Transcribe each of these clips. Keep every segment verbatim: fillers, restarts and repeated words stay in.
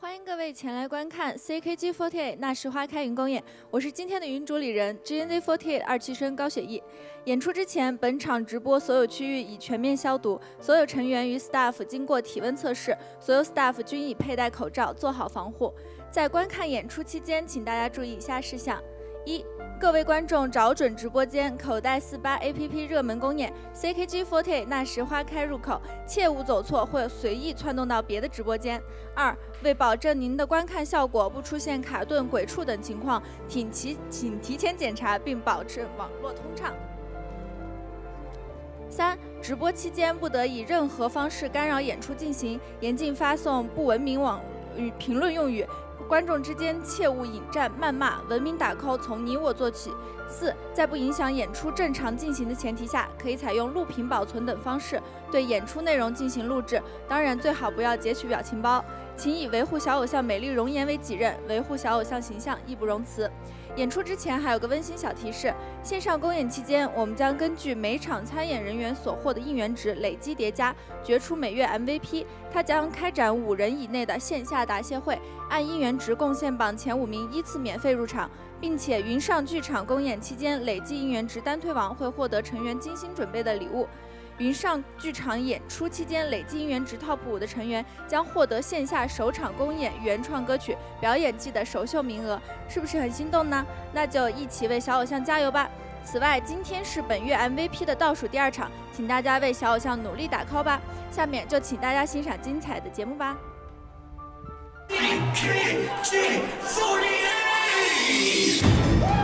欢迎各位前来观看 C K G 四十八 那时花开云公演，我是今天的云主理人 G N Z 四十八 二期生高雪艺。演出之前，本场直播所有区域已全面消毒，所有成员与 staff 经过体温测试，所有 staff 均已佩戴口罩，做好防护。在观看演出期间，请大家注意以下事项：一、各位观众找准直播间，口袋四八 A P P 热门公演 C K G 四十八 那时花开入口，切勿走错或随意窜动到别的直播间。二、为保证您的观看效果不出现卡顿、鬼畜等情况，请提请提前检查并保持网络通畅。三、直播期间不得以任何方式干扰演出进行，严禁发送不文明网语评论用语。观众之间切勿引战、谩骂，文明打 call 从你我做起。四、在不影响演出正常进行的前提下，可以采用录屏保存等方式对演出内容进行录制，当然最好不要截取表情包。请以维护小偶像美丽容颜为己任，维护小偶像形象义不容辞。演出之前还有个温馨小提示：线上公演期间，我们将根据每场参演人员所获的应援值累积叠加，决出每月 M V P。他将开展五人以内的线下答谢会，按应援值贡献榜前五名依次免费入场，并且云上剧场公演期间累计应援值单推王会获得成员精心准备的礼物。云上剧场演出期间累计应援值 top 五的成员将获得线下首场公演原创歌曲表演季的首秀名额，是不是很心动呢？那就一起为小偶像加油吧！此外，今天是本月 M V P 的倒数第二场，请大家为小偶像努力打 call 吧！下面就请大家欣赏精彩的节目吧。C K G 四十八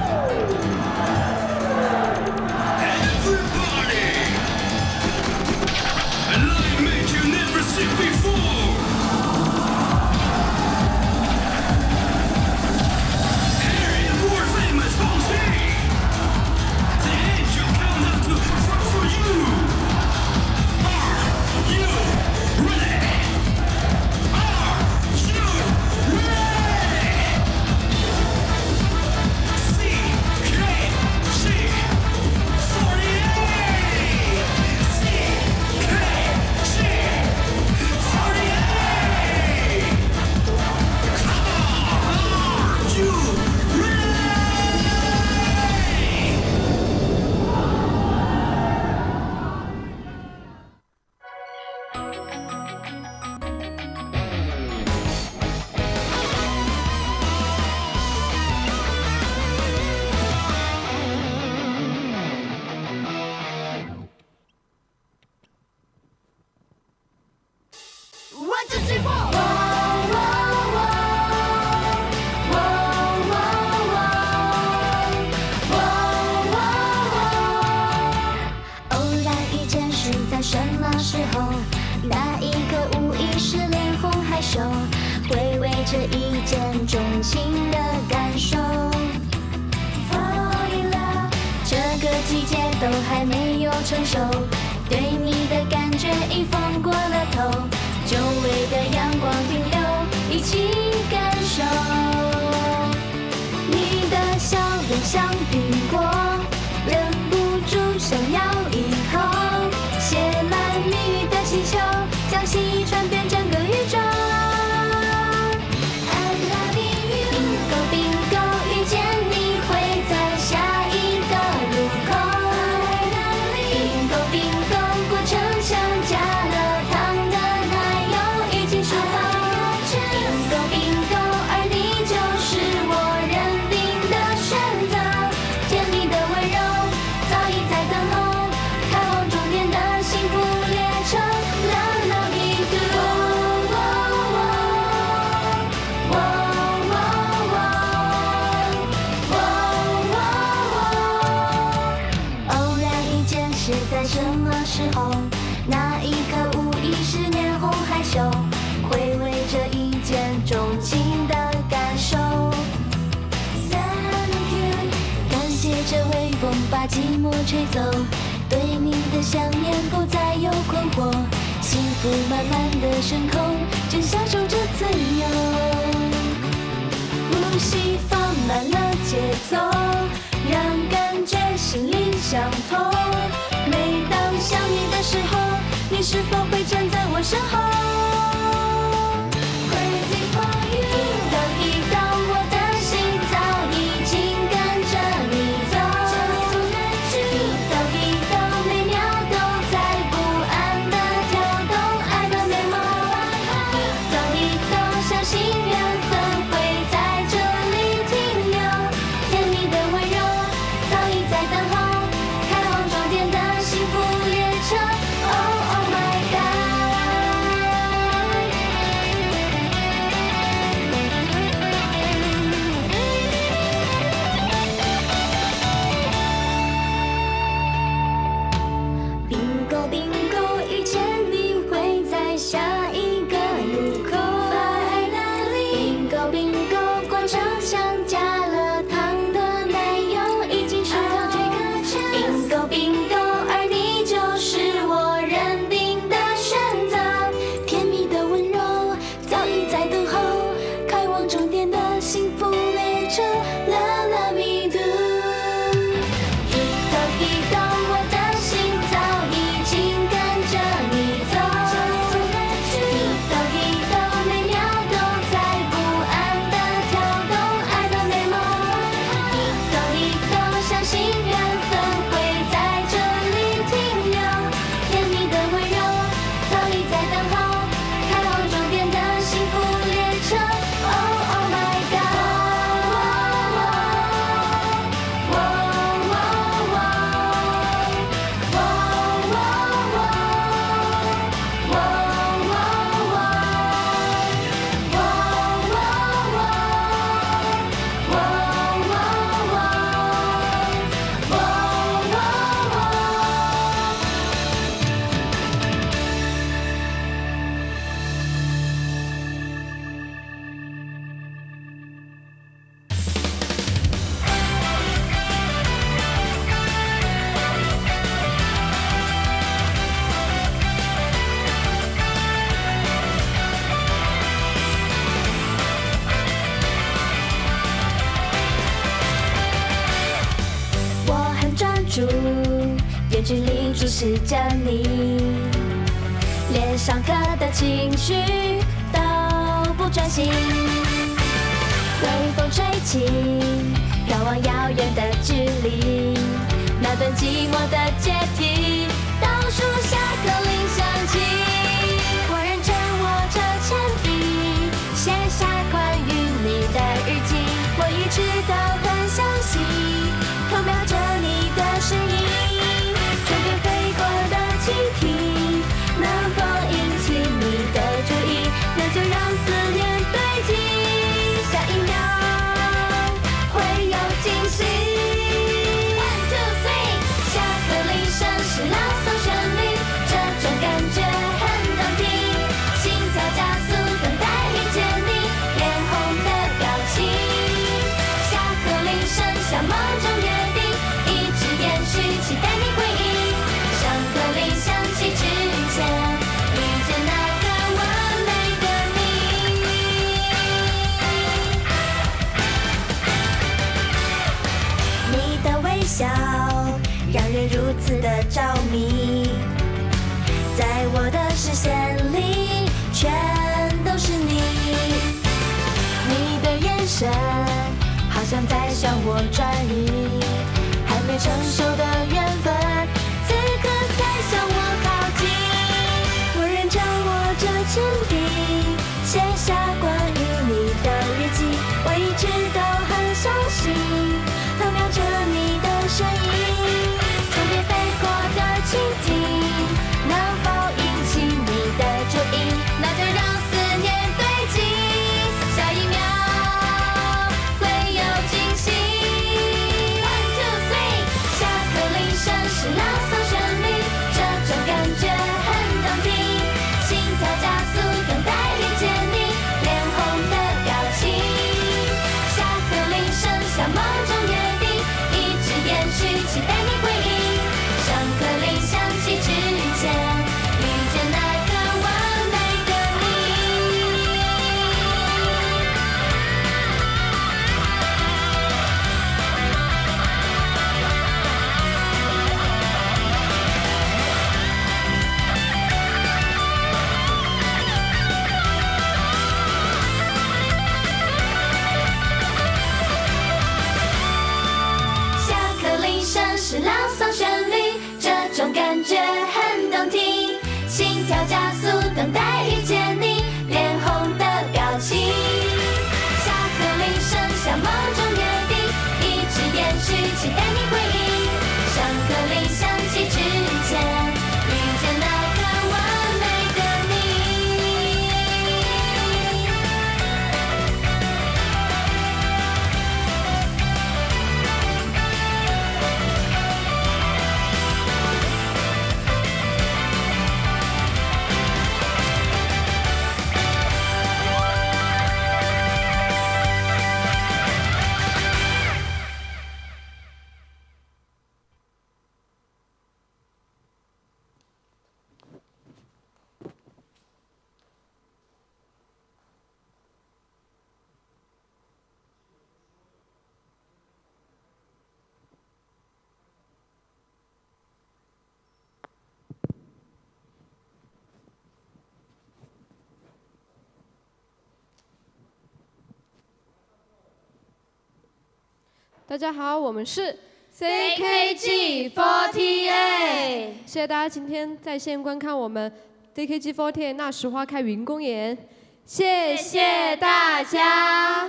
吹走，对你的想念不再有困惑，幸福慢慢的升空，正享受着自由。呼吸放慢了节奏，让感觉心灵相通。每当想你的时候，你是否会站在我身后？ Crazy for you。 持着你，连上课的情绪都不专心。微风吹起，飘往遥远的距离，那段寂寞的阶梯，倒数下课铃响起。我认真握着铅笔，写下关于你的日记。我一直都很相信，偷瞄着你的身影，窗边飞过的蜻蜓，能否引起你的注意？那就让思念堆积，下一秒会有惊喜。One two three， 下课铃声是朗诵旋律，这种感觉很动听，心跳加速，等待遇见你，脸红的表情。下课铃声像梦中约定，一直延续，期待你回应。上课铃响起之前，遇见那个完美的你。你的微笑让人如此的着迷，在我的视线里全都是你。你的眼神好像在向我转移，还没成熟的缘分，此刻才向我靠近。我认真握着铅笔，写下关于你的日记。我一直都很相信，偷瞄着你的身影，窗边飞过的蜻蜓，能否引起你的注意？那就让思念堆积，下一秒会有惊喜。One two three， 下课铃声是朗诵旋律，这种感觉很动听，心跳加速，等待遇见你，脸红的表情。下课铃声像梦中约定，一直延续，期待你回应。上课铃响起之前，遇见那个完美的你。下课铃声是朗诵旋律，这种感觉很动听，心跳加速，等待遇见你，脸红的表情。下课铃声像梦中约定，一直延续，期待你回应。上课铃响起之前，遇见那个完美的你。 大家好，我们是 C K G 四十八，谢谢大家今天在线观看我们 C K G 四十八那时花开云公演，谢谢大家。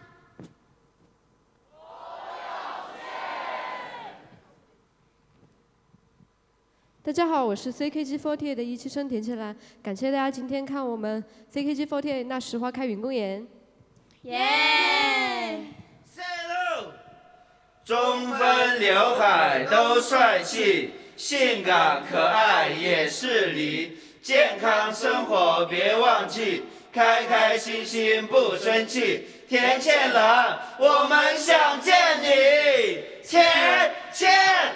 大家好，我是 C K G 四十八的一期生田千兰，感谢大家今天看我们 C K G 四十八那时花开云公演， 耶！ 中分刘海都帅气，性感可爱也是理，健康生活别忘记，开开心心不生气。田倩兰，我们想见你，田倩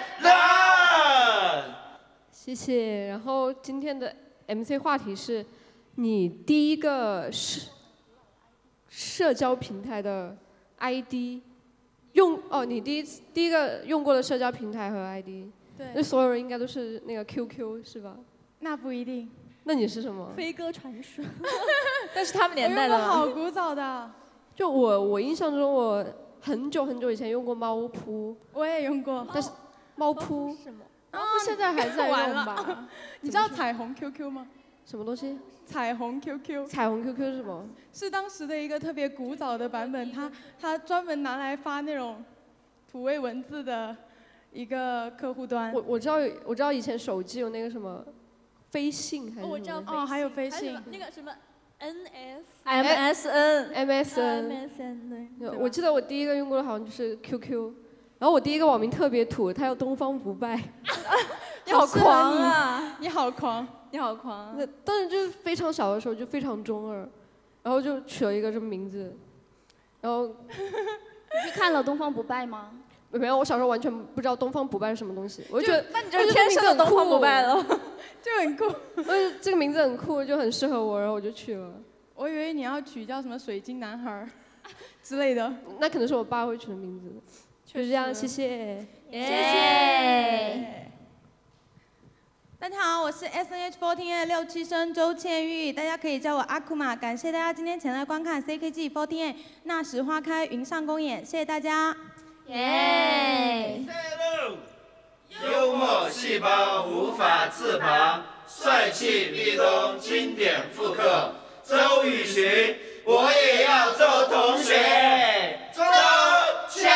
兰。 谢谢。然后今天的 M C 话题是，你第一个社社交平台的 I D。用哦，你第一次第一个用过的社交平台和 I D， 对，那所有人应该都是那个 Q Q 是吧？ 那不一定。 那你是什么？ 飞鸽传书。 但是他们年代的。 我用过好古早的。 就我我印象中，我很久很久以前用过猫扑。 我也用过， 但是猫扑是吗？ 啊， 现在还在用吧？ 你知道彩虹 Q Q 吗？ 什么东西？ 彩虹 Q Q。 彩虹 Q Q 是什么？ 是当时的一个特别古早的版本，它它专门拿来发那种土味文字的一个客户端。 我我知道我知道以前手机有那个什么飞信还是什么？ 我知道哦，还有飞信。 那个什么 N S M S N M S N M S N 对。我记得我第一个用过的好像就是 Q Q， 然后我第一个网名特别土，它叫东方不败。 你好狂啊！ 你好狂， 你好狂。 那当时就是非常小的时候就非常中二，然后就取了一个这么名字，然后你去看了《东方不败》吗？ 没有，我小时候完全不知道东方不败是什么东西，我就觉得那你就是天生的东方不败了， 就很酷。 我觉得这个名字很酷，就很适合我，然后我就取了。 我以为你要取叫什么水晶男孩之类的， 那可能是我爸会取的名字。就这样，谢谢。 谢谢。 大家好，我是 S N H 四十八 六七生周倩玉，大家可以叫我阿库玛。感谢大家今天前来观看 C K G 四十八那时花开云上公演，谢谢大家。 耶！ 幽默细胞无法自拔，帅气立冬经典复刻。周雨荨，我也要周同学。周倩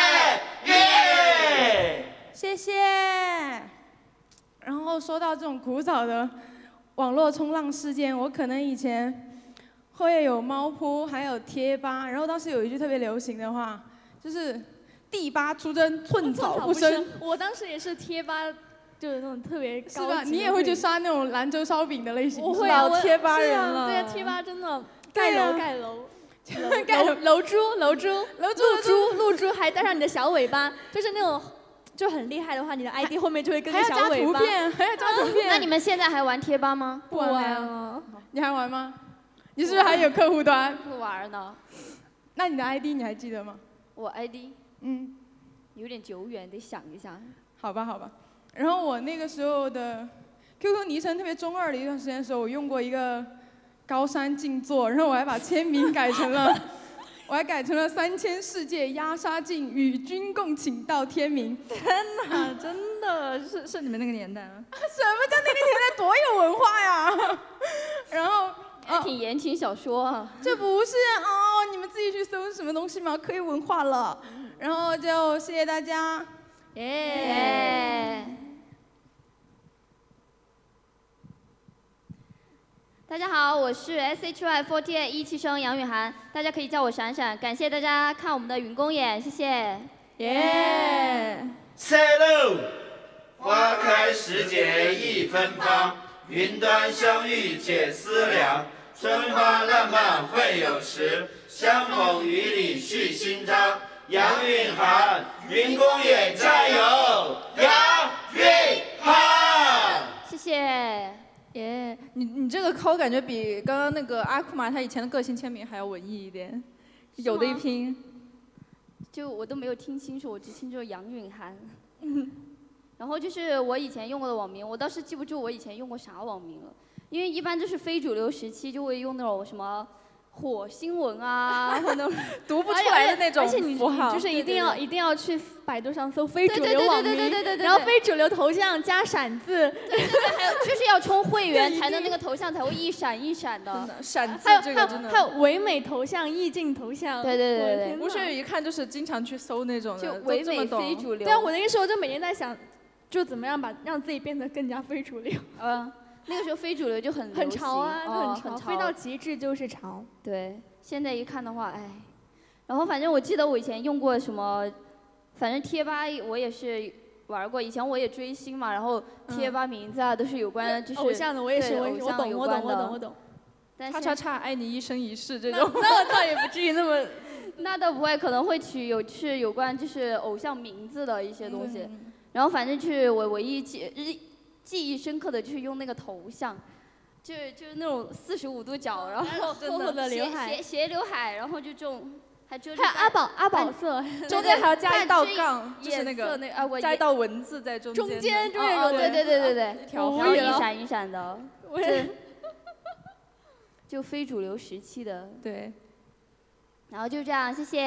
玉， 谢谢。然后说到这种古早的网络冲浪事件，我可能以前会有猫扑，还有贴吧。然后当时有一句特别流行的话，就是“地吧出征，寸草不生”。 我当时也是贴吧，就是那种特别高级。 是吧？你也会去刷那种兰州烧饼的类型？ 我会， 老贴吧人了。 对啊，贴吧真的盖楼盖楼。楼楼楼猪楼猪楼猪露猪露猪，还带上你的小尾巴，就是那种。就很厉害的话，你的 I D 后面就会跟个小尾巴。 还要加图片，还要加图片。 那你们现在还玩贴吧吗？ 不玩了。你还玩吗？你是不是还有客户端？ 不玩呢。 那你的 I D 你还记得吗？ 我 I D， 嗯， 有点久远，得想一下。 好吧，好吧。然后我那个时候的 Q Q 昵称特别中二的一段时间的时候，我用过一个高山静坐，然后我还把签名改成了。我还改成了三千世界压沙镜，与君共寝到天明。 天哪，真的是是你们那个年代啊！ 什么叫那个年代多有文化呀？然后还挺言情小说啊。 这不是哦，你们自己去搜什么东西吗？可以文化了。然后就谢谢大家。 耶。大家好，我是 S H Y 四十八一期生杨雨涵，大家可以叫我闪闪。感谢大家看我们的云公演，谢谢。 耶！ 塞喽，花开时节一芬芳，云端相遇解思量。春花烂漫会有时，相逢于里续新章。杨允涵，云公演加油！杨允涵， 谢谢。 耶，你你这个抠感觉比刚刚那个阿库玛他以前的个性签名还要文艺一点，有的一拼。 就我都没有听清楚，我只听出杨允涵。嗯。然后就是我以前用过的网名，我倒是记不住我以前用过啥网名了，因为一般就是非主流时期就会用那种什么火星文啊，或者读不出来的那种符号， 而且你就是一定要一定要去百度上搜非主流网名， 对对对对对， 然后非主流头像加闪字， 对对对，还有就是要充会员才能那个头像才会一闪一闪的， 闪字这个真的。 还有唯美头像、意境头像，对对对对， 吴雪宇一看就是经常去搜那种的， 就唯美非主流。对啊，我那个时候就每天在想，就怎么样把让自己变得更加非主流。嗯。那个时候非主流就很很潮啊， 哦、 很潮，飞到极致就是潮。 对，现在一看的话，哎，然后反正我记得我以前用过什么，反正贴吧我也是玩过，以前我也追星嘛，然后贴吧名字啊、嗯、都是有关就是偶像的，我也是，我我懂我懂我懂我懂。 叉叉叉爱你一生一世这种， 那倒也不至于那么，那倒不会，可能会取有是有关就是偶像名字的一些东西，嗯、然后反正就是我唯一记日。记忆深刻的就是用那个头像，就是就是那种四十五度角，然后厚厚的刘海，斜斜刘海，然后就这种还遮还有阿宝阿宝色， 中间还要加一道杠，就是那个那啊，我加一道文字在中间。 中间中哦哦， 间有对对对对对， 一条然后一闪一闪的， 我也就非主流时期的。 对。 然后就这样，谢谢。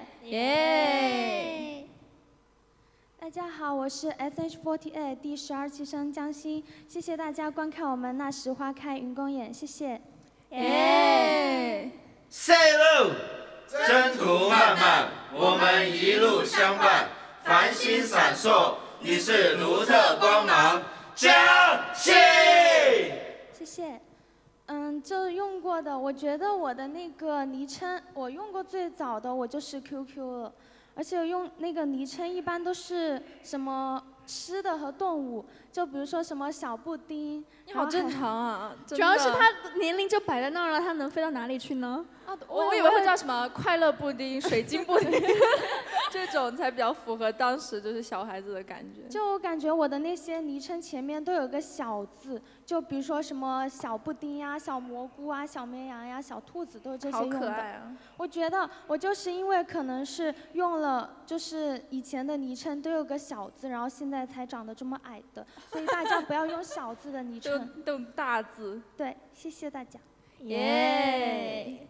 耶。 大家好，我是 S H 四十八 第十二期生江欣，谢谢大家观看我们那时花开云公演，谢谢。 耶。 Say hello， 征途漫漫，我们一路相伴，繁星闪烁，你是独特光芒，江欣。 谢谢。嗯，就用过的，我觉得我的那个昵称，我用过最早的我就是 Q Q 了，而且用那个昵称一般都是什么吃的和动物，就比如说什么小布丁。 你好正常啊！ 主要是他年龄就摆在那儿了，他能飞到哪里去呢？ 啊，我我以为会叫什么快乐布丁、水晶布丁，这种才比较符合当时就是小孩子的感觉。 就我感觉我的那些昵称前面都有个小字，就比如说什么小布丁呀、小蘑菇啊、小绵羊呀、小兔子，都是这些用的。 好可爱啊！ 我觉得我就是因为可能是用了，就是以前的昵称都有个小字，然后现在才长得这么矮的，所以大家不要用小字的昵称， 都都大字。 对，谢谢大家。 耶。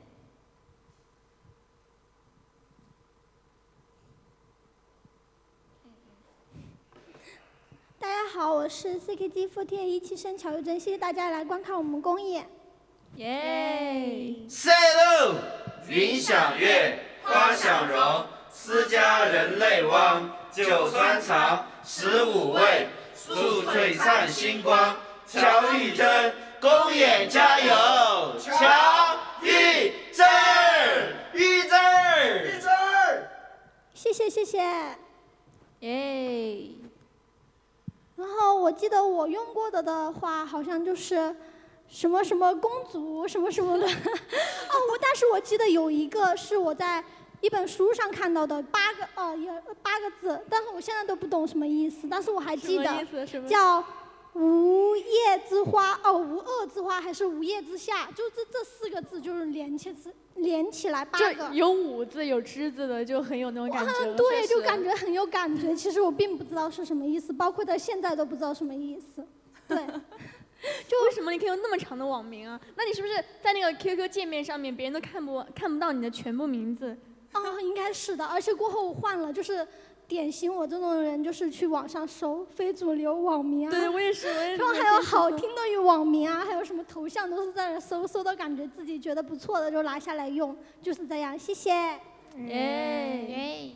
大家好，我是 C K G 四十八一期生乔玉珍，谢谢大家来观看我们公演。 耶。 Say hello， 云想月，花想容，私家人类汪，酒酸肠，十五味，素璀璨星光，乔玉珍，公演加油，乔玉珍，玉珍，玉珍， 谢谢谢谢。 耶。 然后我记得我用过的的话，好像就是什么什么公主什么什么的。哦，我但是我记得有一个是我在一本书上看到的八个哦，有八个字，但是我现在都不懂什么意思，但是我还记得叫无叶之花哦，无恶之花还是无叶之下，就这这四个字就是连起连起来八个， 就有五字有之字的，就很有那种感觉。 嗯，对，就感觉很有感觉。其实我并不知道是什么意思，包括到现在都不知道什么意思。对， 就为什么你可以有那么长的网名啊？那你是不是在那个 Q Q 界面上面，别人都看不看不到你的全部名字？ 哦，应该是的。而且过后我换了，就是典型我这种人，就是去网上搜非主流网名啊。 对，我也是，我也是。 然后还有好听的网名啊，还有什么头像都是在那搜，搜到感觉自己觉得不错的就拿下来用，就是这样。谢谢。 耶。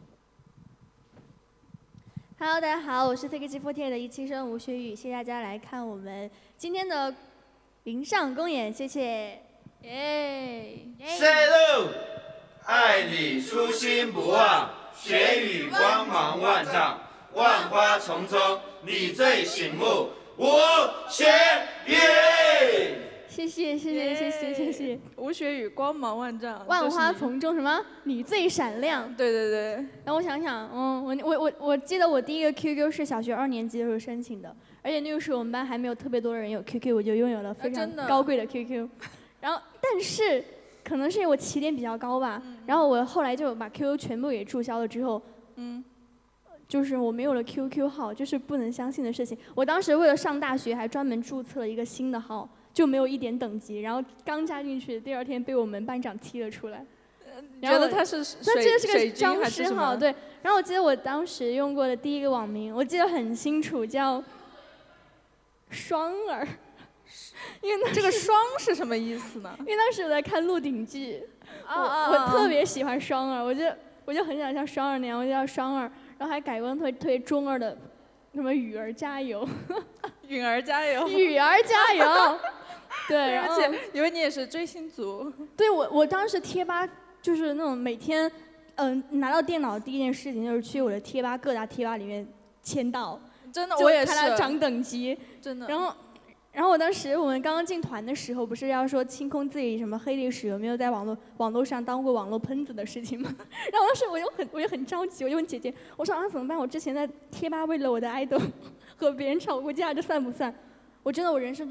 Hello， 大家好，我是 C K G 四十八的一期生吴学宇，谢谢大家来看我们今天的云上公演，谢谢。 耶。 Say hello， 爱你初心不忘，学语光芒万丈，万花丛中你最醒目，吴学宇。 谢谢谢谢谢谢谢谢。 吴学宇光芒万丈， 万花丛中什么？你最闪亮。 对对对。 然后我想想，嗯，我我我我记得我第一个 Q Q 是小学二年级的时候申请的，而且那个时候我们班还没有特别多的人有 Q Q， 我就拥有了非常高贵的 Q Q。然后，但是可能是因为我起点比较高吧， 嗯、 然后我后来就把 Q Q 全部给注销了之后， 嗯， 就是我没有了 Q Q 号，就是不能相信的事情。我当时为了上大学，还专门注册了一个新的号，就没有一点等级，然后刚加进去，第二天被我们班长踢了出来。 觉得他是他这是个僵尸号，对。然后我记得我当时用过的第一个网名，我记得很清楚，叫双儿。 因为这个双是什么意思呢？ 因为当时我在看《鹿鼎记》， 啊啊， 我特别喜欢双儿，我就我就很想像双儿那样，我就叫双儿，然后还改过特别特别中二的，什么雨儿加油， 允儿加油， 雨儿加油，对， 而且以为你也是追星族。 对我我当时贴吧就是那种每天，嗯、呃，拿到电脑第一件事情就是去我的贴吧各大贴吧里面签到， 真的我也是， 看它涨等级， 真的， 然后。然后我当时我们刚刚进团的时候，不是要说清空自己什么黑历史，有没有在网络网络上当过网络喷子的事情吗？然后当时我就很我就很着急，我就问姐姐，我说啊怎么办？我之前在贴吧为了我的爱豆和别人吵过架，这算不算？我真的我人生中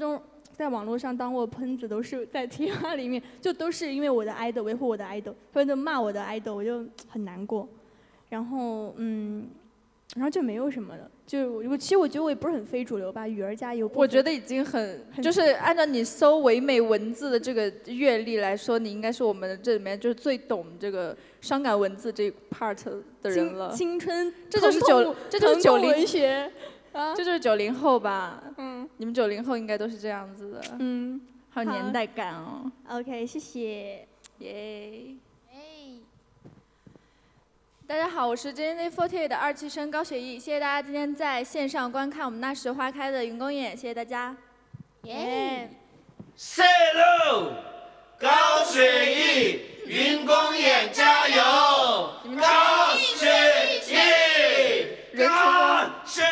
在网络上当过喷子，都是在贴吧里面，就都是因为我的 idol 维护我的 idol， 他们就骂我的 idol， 我就很难过。然后嗯，然后就没有什么了。就我其实我觉得我也不是很非主流吧，雨儿加油。 我觉得已经很，就是按照你搜唯美文字的这个阅历来说，你应该是我们这里面就是最懂这个伤感文字这一 part 的人了。 青春， 这就是九，这就是九零文学。 啊，这就是九零后吧？嗯，你们九零后应该都是这样子的。 嗯， 好有年代感哦。 OK， 谢谢。 耶。大家好，我是 J N Z 四十八的二期生高雪艺，谢谢大家今天在线上观看我们那时花开的云公演，谢谢大家。 耶。 塞喽，高雪艺，云公演加油！高雪艺。高雪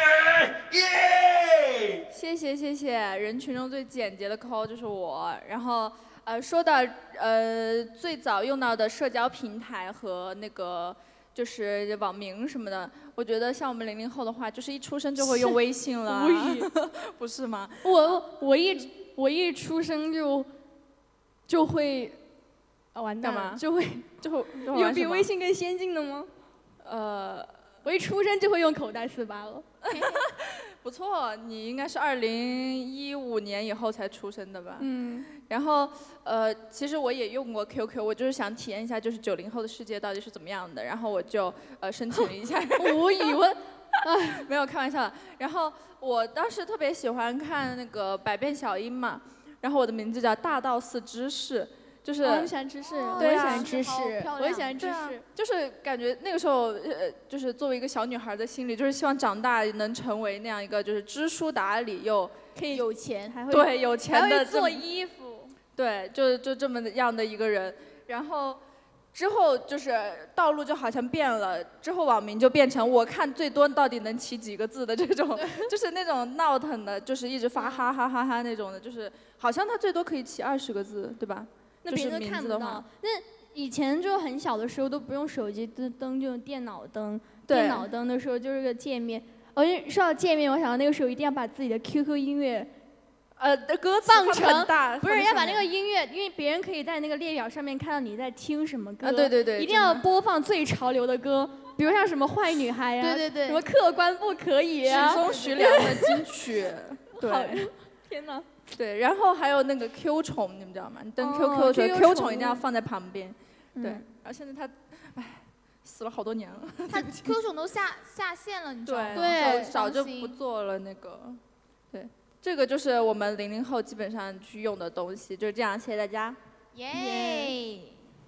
艺， 谢谢谢谢，人群中最简洁的 call 就是我。然后呃，说到呃最早用到的社交平台和那个就是网名什么的，我觉得像我们零零后的话，就是一出生就会用微信了。 无语， 不是吗？ 我我一我一出生就就会啊完蛋了， 就会就会有比微信更先进的吗？ 呃。 我一出生就会用口袋四八了， 不错，你应该是二零一五年以后才出生的吧？ 嗯。 然后呃，其实我也用过 Q Q， 我就是想体验一下，就是九零后的世界到底是怎么样的。然后我就呃申请了一下。 无语问， 哎，没有开玩笑的。然后我当时特别喜欢看那个《百变小樱》嘛，然后我的名字叫大道寺知世。就是， 我很喜欢知识，我也喜欢知识，我也喜欢知识。 就是感觉那个时候，呃，就是作为一个小女孩的心理，就是希望长大能成为那样一个就是知书达理又可以有钱，还会对有钱的做衣服， 对，就就这么样的一个人。然后之后就是道路就好像变了，之后网名就变成我看最多到底能起几个字的这种，就是那种闹腾的，就是一直发哈哈哈哈那种的，就是好像它最多可以起二十个字，对吧？ 那别人都看不到。那以前就很小的时候都不用手机灯灯，就用电脑灯。电脑灯的时候就是个界面。哦，说到界面，我想到那个时候一定要把自己的 Q Q 音乐， 呃，歌词放成大， 不是要把那个音乐，因为别人可以在那个列表上面看到你在听什么歌。 啊，对对对。 一定要播放最潮流的歌，比如像什么坏女孩呀， 对对对， 什么客官不可以啊， 许嵩徐良的金曲。对。 天哪。 对，然后还有那个 Q 宠，你们知道吗？你登 Q Q 的时候 Q 宠一定要放在旁边。对，然后现在他，唉，死了好多年了。 他 Q 宠都下下线了，你知道吗？ 对，早就不做了那个。对，这个就是我们零零后基本上去用的东西，就是这样。谢谢大家。 耶。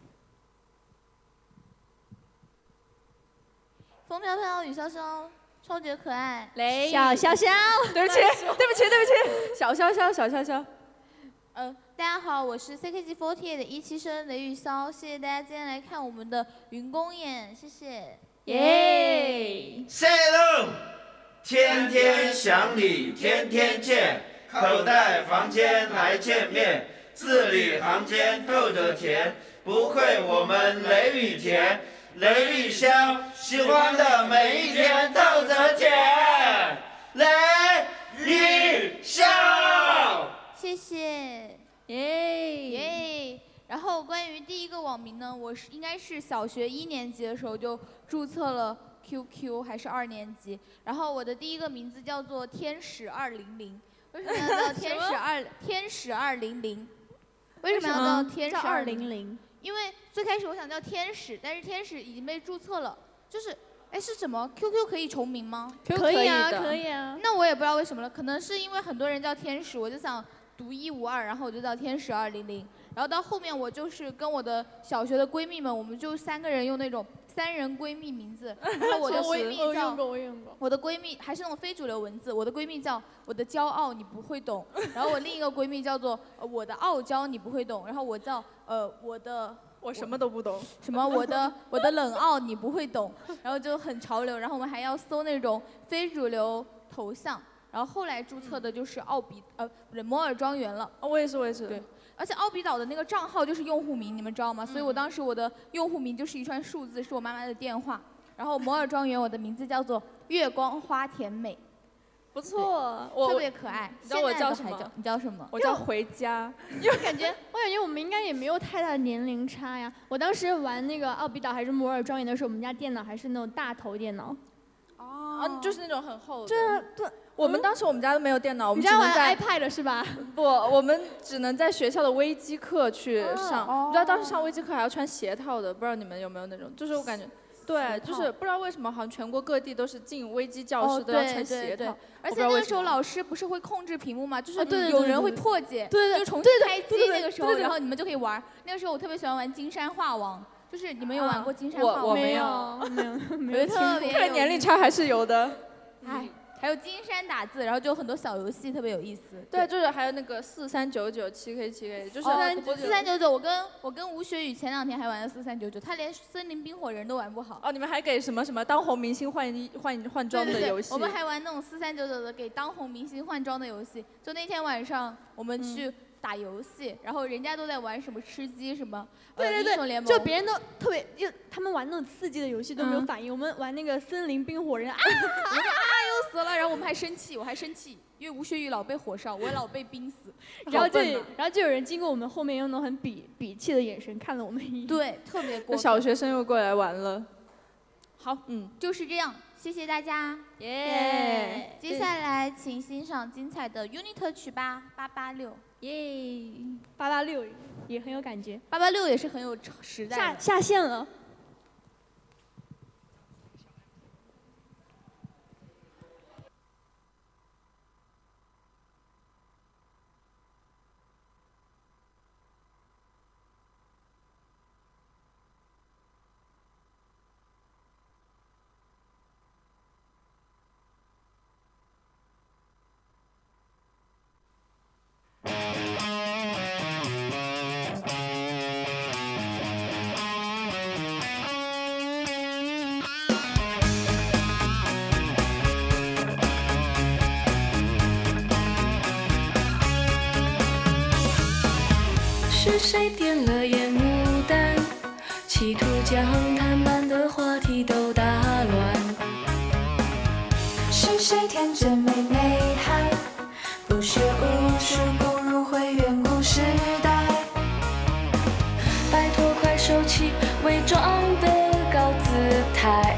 风飘飘，雨潇潇。超级可爱， 雷小潇潇， 对不起，对不起，对不起，小潇潇，小潇潇。 呃，大家好，我是 C K G 四十八的一期生雷玉潇，谢谢大家今天来看我们的云公演，谢谢。 耶。 塞喽，天天想你，天天见，口袋房间来见面，字里行间透着甜，不愧我们雷雨田。雷玉潇，喜欢的每一天透着甜。雷玉潇， 谢谢， 耶耶。然后关于第一个网名呢，我是应该是小学一年级的时候就注册了 Q Q， 还是二年级。然后我的第一个名字叫做天使二零零，为什么要叫天使二天使二零零？为什么要叫天使二零零？因为最开始我想叫天使，但是天使已经被注册了，就是，哎，是什么 ？Q Q 可以重名吗？ 可以啊，可以啊。 那我也不知道为什么了，可能是因为很多人叫天使，我就想独一无二，然后我就叫天使二零零。然后到后面我就是跟我的小学的闺蜜们，我们就三个人用那种三人闺蜜名字，然后我的闺蜜叫， 我用过，我用过。 我的闺蜜还是那种非主流文字，我的闺蜜叫我的骄傲你不会懂，然后我另一个闺蜜叫做、呃、我的傲娇你不会懂，然后我叫呃我的。 我什么都不懂， 什么我的我的冷傲你不会懂，然后就很潮流，然后我们还要搜那种非主流头像，然后后来注册的就是奥比呃不对摩尔庄园了。 哦，我也是我也是。 对，而且奥比岛的那个账号就是用户名，你们知道吗？所以我当时我的用户名就是一串数字，是我妈妈的电话。然后摩尔庄园我的名字叫做月光花甜美。 不错，我特别可爱。 你知道我叫什么？ 你叫什么？ 我叫回家。 因为感觉，我感觉我们应该也没有太大的年龄差呀。我当时玩那个奥比岛还是摩尔庄园的时候，我们家电脑还是那种大头电脑。 哦，就是那种很厚的。 对对。 我们当时我们家都没有电脑，我们只能在 iPad 是吧？ 不，我们只能在学校的微机课去上。你知道当时上微机课还要穿鞋套的，不知道你们有没有那种？就是我感觉。对，就是不知道为什么，好像全国各地都是进微机教室都要穿鞋套。 而且那个时候老师不是会控制屏幕吗？就是对有人会破解， 对就重新开机那个时候，然后你们就可以玩。那个时候我特别喜欢玩金山画王，就是你们有玩过金山画王？ 我没有，没有，没有。 特别看来年龄差还是有的。 哎。还有金山打字，然后就有很多小游戏特别有意思。 对，就是还有那个四三九九七 K 七 K， 就是四三九九。我跟我跟吴雪宇前两天还玩了四三九九，他连森林冰火人都玩不好。 哦，你们还给什么什么当红明星换换换装的游戏？ 我们还玩那种四三九九的给当红明星换装的游戏。就那天晚上我们去打游戏，然后人家都在玩什么吃鸡什么， 对对对， 英雄联盟， 就别人都特别，就他们玩那种刺激的游戏都没有反应，我们玩那个森林冰火人啊。 啊又死了，然后我们还生气，我还生气，因为吴雪宇老被火烧，我老被冰死， 然后就然后就有人经过我们后面用那种很鄙鄙弃的眼神看了我们一眼， 对，特别过分。 小学生又过来玩了， 好，嗯，就是这样，谢谢大家， 耶！ 接下来请欣赏精彩的 UNIT 曲吧，八八六， 耶，八八六也很有感觉， 八八六也是很有时代的， 下下线了。 是谁点了烟雾弹，企图将谈判的话题都打乱？是谁天真没内涵，不学无术不如回远古时代？拜托快收起伪装的高姿态，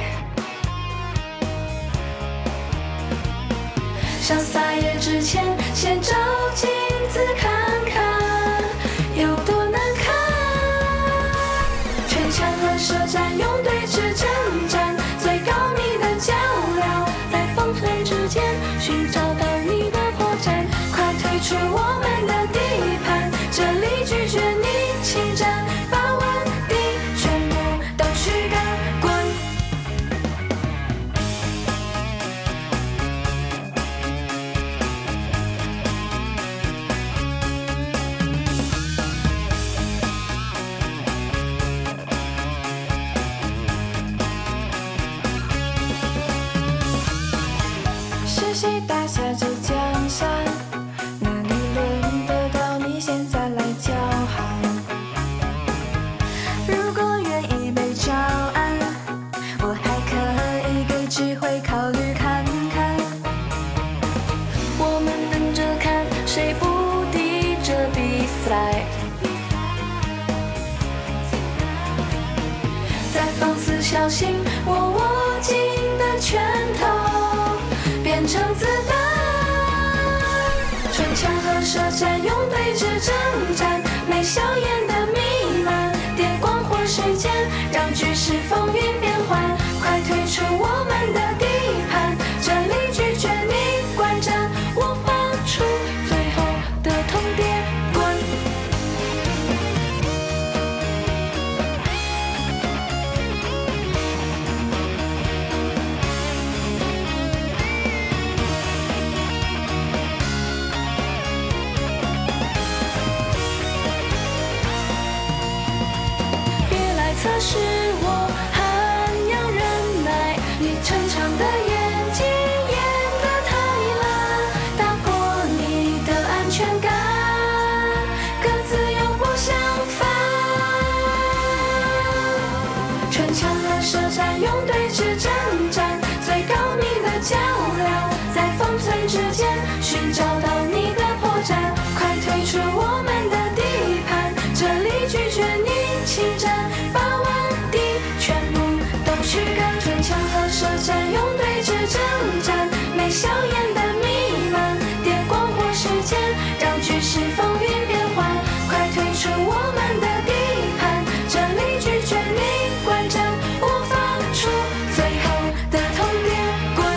想撒野之前先照镜子看看有多难看。拳枪和舌战用对峙征战，最高明的较量，在方寸之间寻找到你的破绽。快退出我们的地盘，这里拒绝你侵占，把问题全部都驱赶滚。是谁打下这江山？哪里轮得到你现在来叫喊？如果愿意被招安，我还可以给机会考虑看看。我们等着看谁不敌这比赛，再放肆小心我握紧的拳头变成子弹。唇枪和舌战用对峙征战，没硝烟的弥漫，电光火石间让局势风云变幻。快退出我们的地盘，这里拒绝你观战，我发出最后的通牒，滚。测试我涵养忍耐，你逞强的演技演得太烂，打破你的安全感，各自又不相犯。唇枪和舌战用对峙征战，最高明的较量，在方寸快退出我们的地盘，这里拒绝你侵占，把万敌全部都驱赶，唇枪和舌战用对峙征战，没硝烟的弥漫，电光火石间让局势风云变幻，快退出我们的地盘，这里拒绝你观战，我放出最后的通牒滚。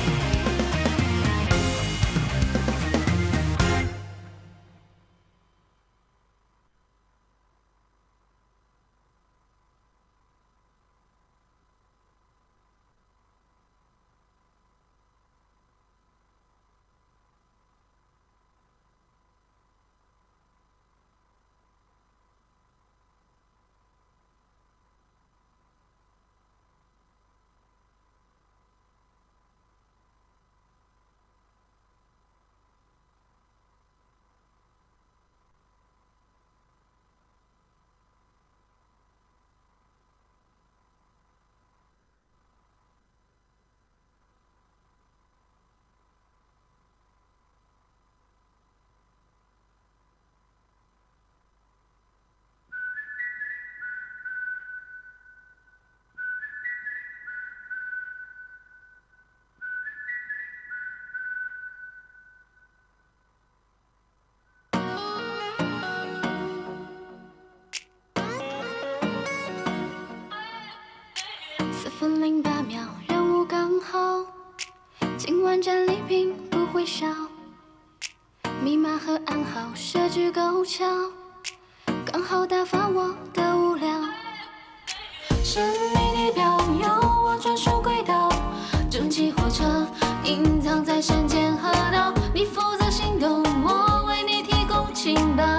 四分零八秒，任务刚好，今晚战利品不会少，密码和暗号设置够巧，刚好打发我的无聊。神秘地表有我专属轨道，蒸汽火车隐藏在山间河道，你负责行动，我为你提供情报。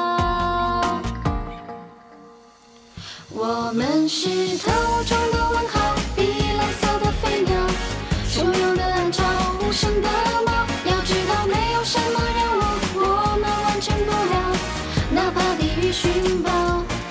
我们是头中的问号，比蓝色的飞鸟，汹涌的暗潮，无声的猫。要知道，没有什么任务我们完成不了，哪怕地狱寻宝。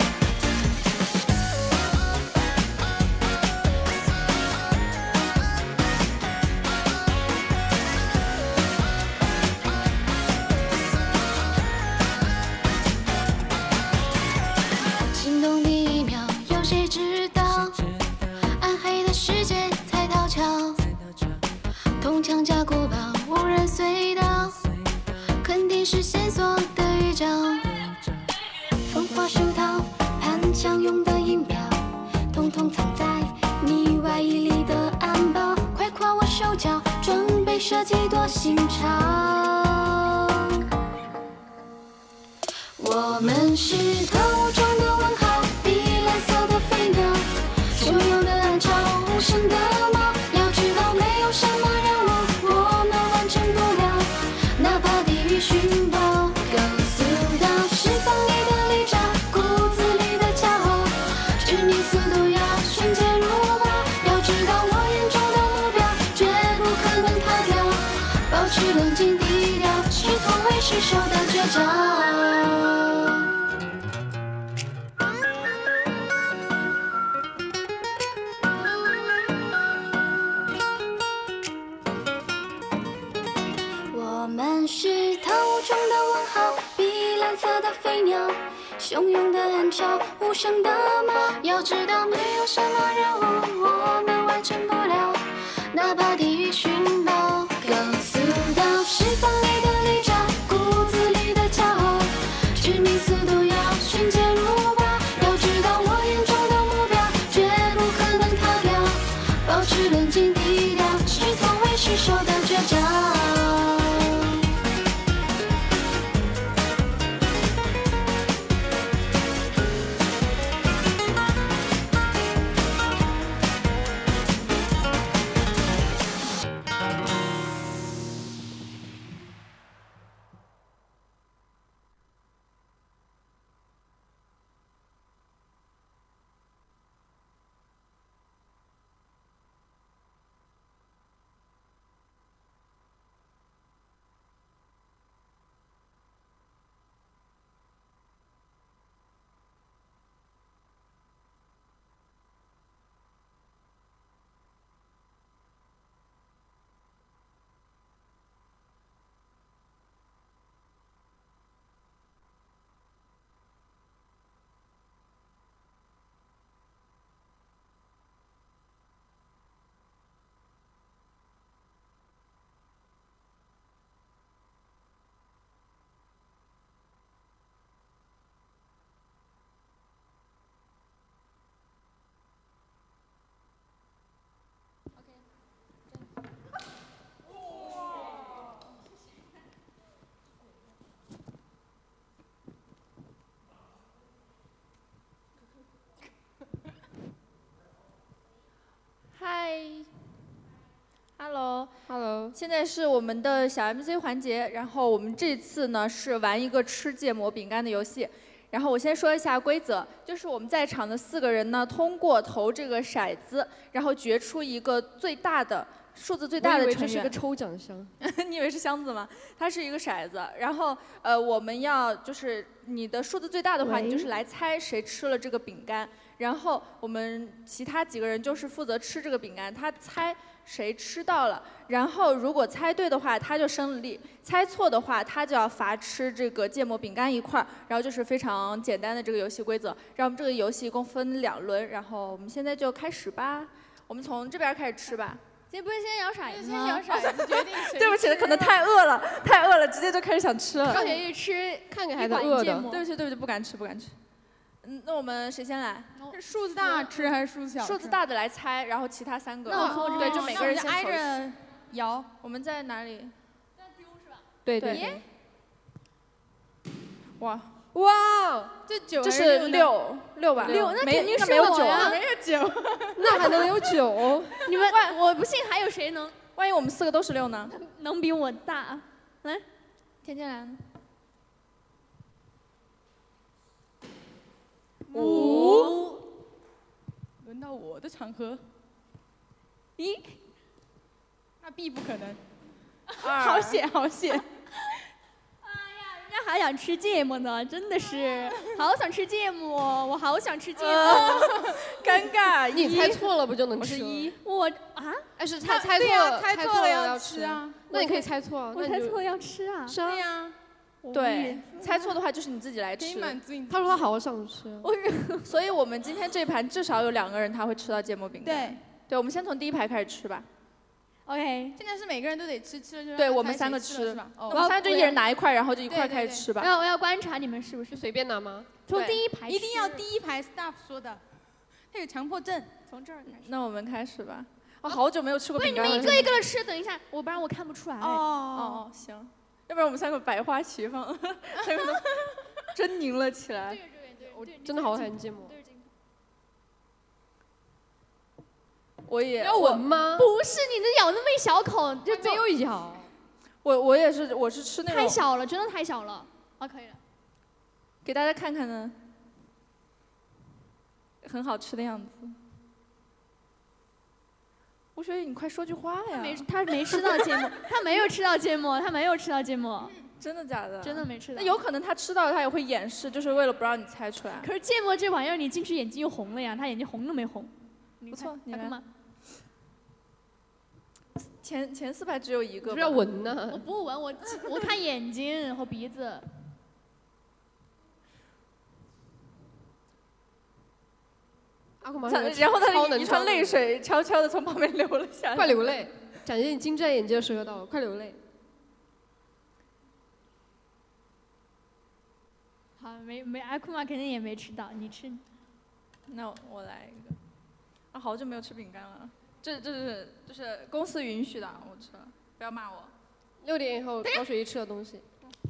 心动第一秒，有谁知道？暗黑的世界才讨巧，铜墙加古堡，无人隧道，肯定是线索的预兆。风花树桃，盘枪用的音标，统统藏在你外衣里的暗包。快夸我手脚，装备设计多新潮。我们是头中的问号，比蓝色的飞鸟，汹涌的暗潮，无声的猫。要知道，没有什么任务我们完成不了，哪怕地狱寻宝。高速道，释放你的利爪，骨子里的骄傲，致命速度要瞬间如爆。要知道，我眼中的目标绝不可能逃掉，保持冷静低调，是从未失手的绝招。我们是头中的问号，比蓝色的飞鸟，汹涌的暗潮，无声的猫。要知道，没有什么任务我们完成不了，哪怕地狱寻宝。高速道，释放你的利爪，骨子里的骄傲，致命速度要瞬间如爆。要知道，我眼中的目标绝不可能逃掉，保持冷静低调，是从未失手的绝招。 现在是我们的小 M C 环节，然后我们这次呢是玩一个吃芥末饼干的游戏。然后我先说一下规则，就是我们在场的四个人呢，通过投这个骰子，然后决出一个最大的数字最大的成员。 我以为这是一个抽奖箱。 你以为是箱子吗？它是一个骰子，然后呃，我们要就是你的数字最大的话，你就是来猜谁吃了这个饼干。然后我们其他几个人就是负责吃这个饼干，他猜谁吃到了，然后如果猜对的话他就胜了利，猜错的话他就要罚吃这个芥末饼干一块儿，然后就是非常简单的这个游戏规则。让我们这个游戏一共分两轮，然后我们现在就开始吧。我们从这边开始吃吧。 先不是先摇骰子吗？ 先摇骰子决定谁。 对不起，可能太饿了，太饿了，直接就开始想吃了。 高雪玉吃， 看着还在饿的。 对不起，对不起，不敢吃，不敢吃。嗯，那我们谁先来？ 是数字大吃还是数字小吃？ 数字大的来猜，然后其他三个。 那我从我这边， 对，就每个人先挨着摇。 我们在哪里？ 在丢是吧？ 对对对。 哇哇， 这九这是六六吧？ 六，那肯定是没有九啊， 没有九， 那还能有九？ 你们，我不信还有谁能？ 万一我们四个都是六呢？ 能比我大？来， 天天来呢？ 五，轮到我的场合。 一， 那 B 不可能。 二， 好险，好险。 哎呀，人家还想吃芥末呢，真的是，好想吃芥末，我好想吃芥末。 尴尬， 你猜错了不就能吃？ 我是一， 我啊， 哎是猜猜错了， 猜错了要吃啊。 那你可以猜错啊， 我猜错要吃啊。 是啊。 对呀。 对，猜错的话就是你自己来吃。 他说他好想吃。 我所以我们今天这盘至少有两个人他会吃到芥末饼干。 对， 对，我们先从第一排开始吃吧。 OK。 现在是每个人都得吃，吃了就对，我们三个吃是吧？ 我们三个就一人拿一块，然后就一块开始吃吧。 我要我要观察你们是不是随便拿吗？ 从第一排一定要第一排 staff 说的，他有强迫症。 从这儿开始。 那我们开始吧。我好久没有吃过饼干了。 喂，你们一个一个的吃，等一下，我不然我看不出来。 哦哦哦，行。要不然我们三个百花齐放，三个都狰狞了起来。 对对对， 我真的好讨厌芥末。 我也要闻吗？ 不是，你能咬那么一小口，就没有咬。 我我也是，我是吃那种。 太小了，真的太小了。啊，可以了。 给大家看看呢，很好吃的样子。吴雪雨，你快说句话呀！ 没，他没吃到芥末，他没有吃到芥末，他没有吃到芥末。 真的假的？ 真的没吃到。 那有可能他吃到，他也会掩饰，就是为了不让你猜出来。 可是芥末这玩意儿，你进去眼睛又红了呀，他眼睛红都没红。 不错，你来。 前前四排只有一个。 不要闻呢。 我不闻，我我看眼睛和鼻子。 然后他的一串泪水悄悄地从旁边流了下来。 快流泪！展现你精湛眼睛的时候到了，快流泪！ 好，没没，阿库玛肯定也没吃到，你吃。 那我来一个。啊，好久没有吃饼干了，这这是就是公司允许的，我吃了，不要骂我。 六点以后高雪一吃的东西。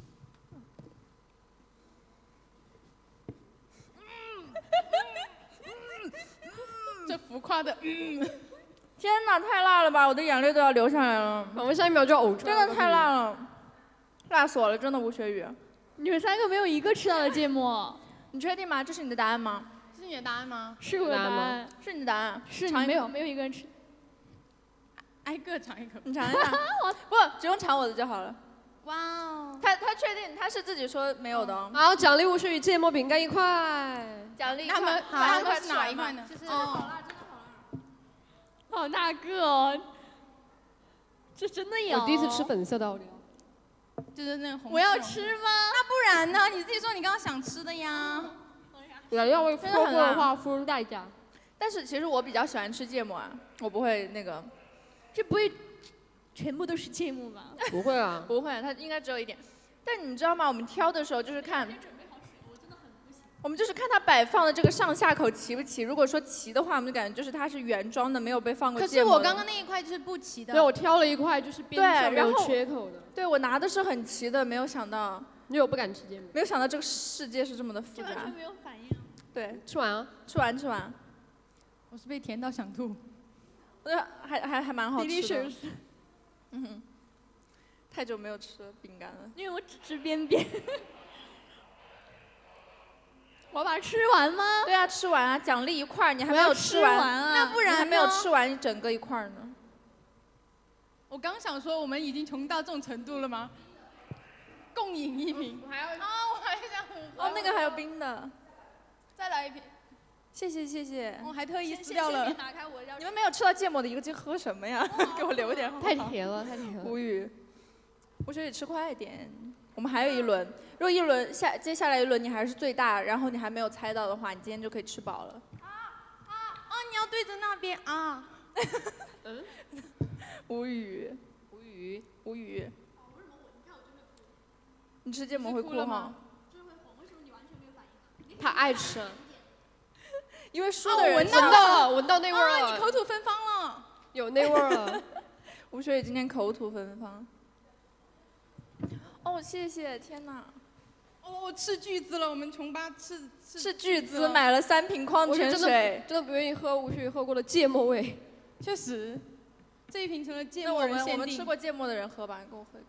这浮夸的，嗯， 天哪，太辣了吧！我的眼泪都要流下来了。 我们下一秒就要呕出来了。 真的太辣了，辣死我了！真的，吴雪雨。 你们三个没有一个吃到的芥末， 你确定吗？这是你的答案吗？ 这是你的答案吗？ 是我的答案， 是你的答案。 是你没有没有一个人吃。 挨个尝一口。 你尝一下。不，只用尝我的就好了。 哇哦！ 他他确定他是自己说没有的哦。 好，奖励吴雪雨芥末饼干一块。 奖励一块。他们他们是哪一块呢？ 就是好辣，真的好辣。 好大个哦！这真的有。 我第一次吃粉色的奥利奥。 就是那个红。 我要吃吗？ 那不然呢？你自己说你刚刚想吃的呀。 人要为说过的话付出代价。 但是其实我比较喜欢吃芥末啊，我不会那个。 这不会全部都是芥末吧？ 不会啊。 不会，它应该只有一点。但你知道吗？我们挑的时候就是看。我们就是看它摆放的这个上下口齐不齐。如果说齐的话，我们就感觉就是它是原装的，没有被放过芥末。 可是我刚刚那一块就是不齐的。 对，我挑了一块就是边上没有缺口的。 对，我拿的是很齐的，没有想到。 因为我不敢吃芥末。 没有想到这个世界是这么的复杂。 完全没有反应。 对， 吃完啊， 吃完吃完。 我是被甜到想吐。 我觉得还还还蛮好吃的。 delicious。 嗯哼。 太久没有吃饼干了， 因为我只吃边边。我把它吃完吗？ 对啊，吃完啊，奖励一块儿，你还没有吃吃完啊， 那不然还没有吃完一整个一块儿呢。 我刚想说，我们已经穷到这种程度了吗？共饮一瓶。 我还要啊，我还想哦，那个还有冰的。 再来一瓶。 谢谢谢谢。 我还特意撕掉了。 打开我要。 你们没有吃到芥末的一个劲喝什么呀？给我留点好不好？ 太甜了，太甜了。 无语。我觉得你吃快一点。我们还有一轮，如果一轮下接下来一轮你还是最大，然后你还没有猜到的话，你今天就可以吃饱了。 啊啊啊！你要对着那边啊。 嗯。无语。 无语。 无语。你吃芥末会哭吗？ 他爱吃。 因为输的人闻到了，闻到那味儿了。 你口吐芬芳了。 有那味儿了。 吴雪雨今天口吐芬芳。哦，谢谢，天哪！ 哦，斥巨资了，我们穷爸斥斥巨资买了三瓶矿泉水， 真的不愿意喝吴雪雨喝过的芥末味。 确实，这一瓶成了芥末人限定。 我们吃过芥末的人喝吧，你给我喝。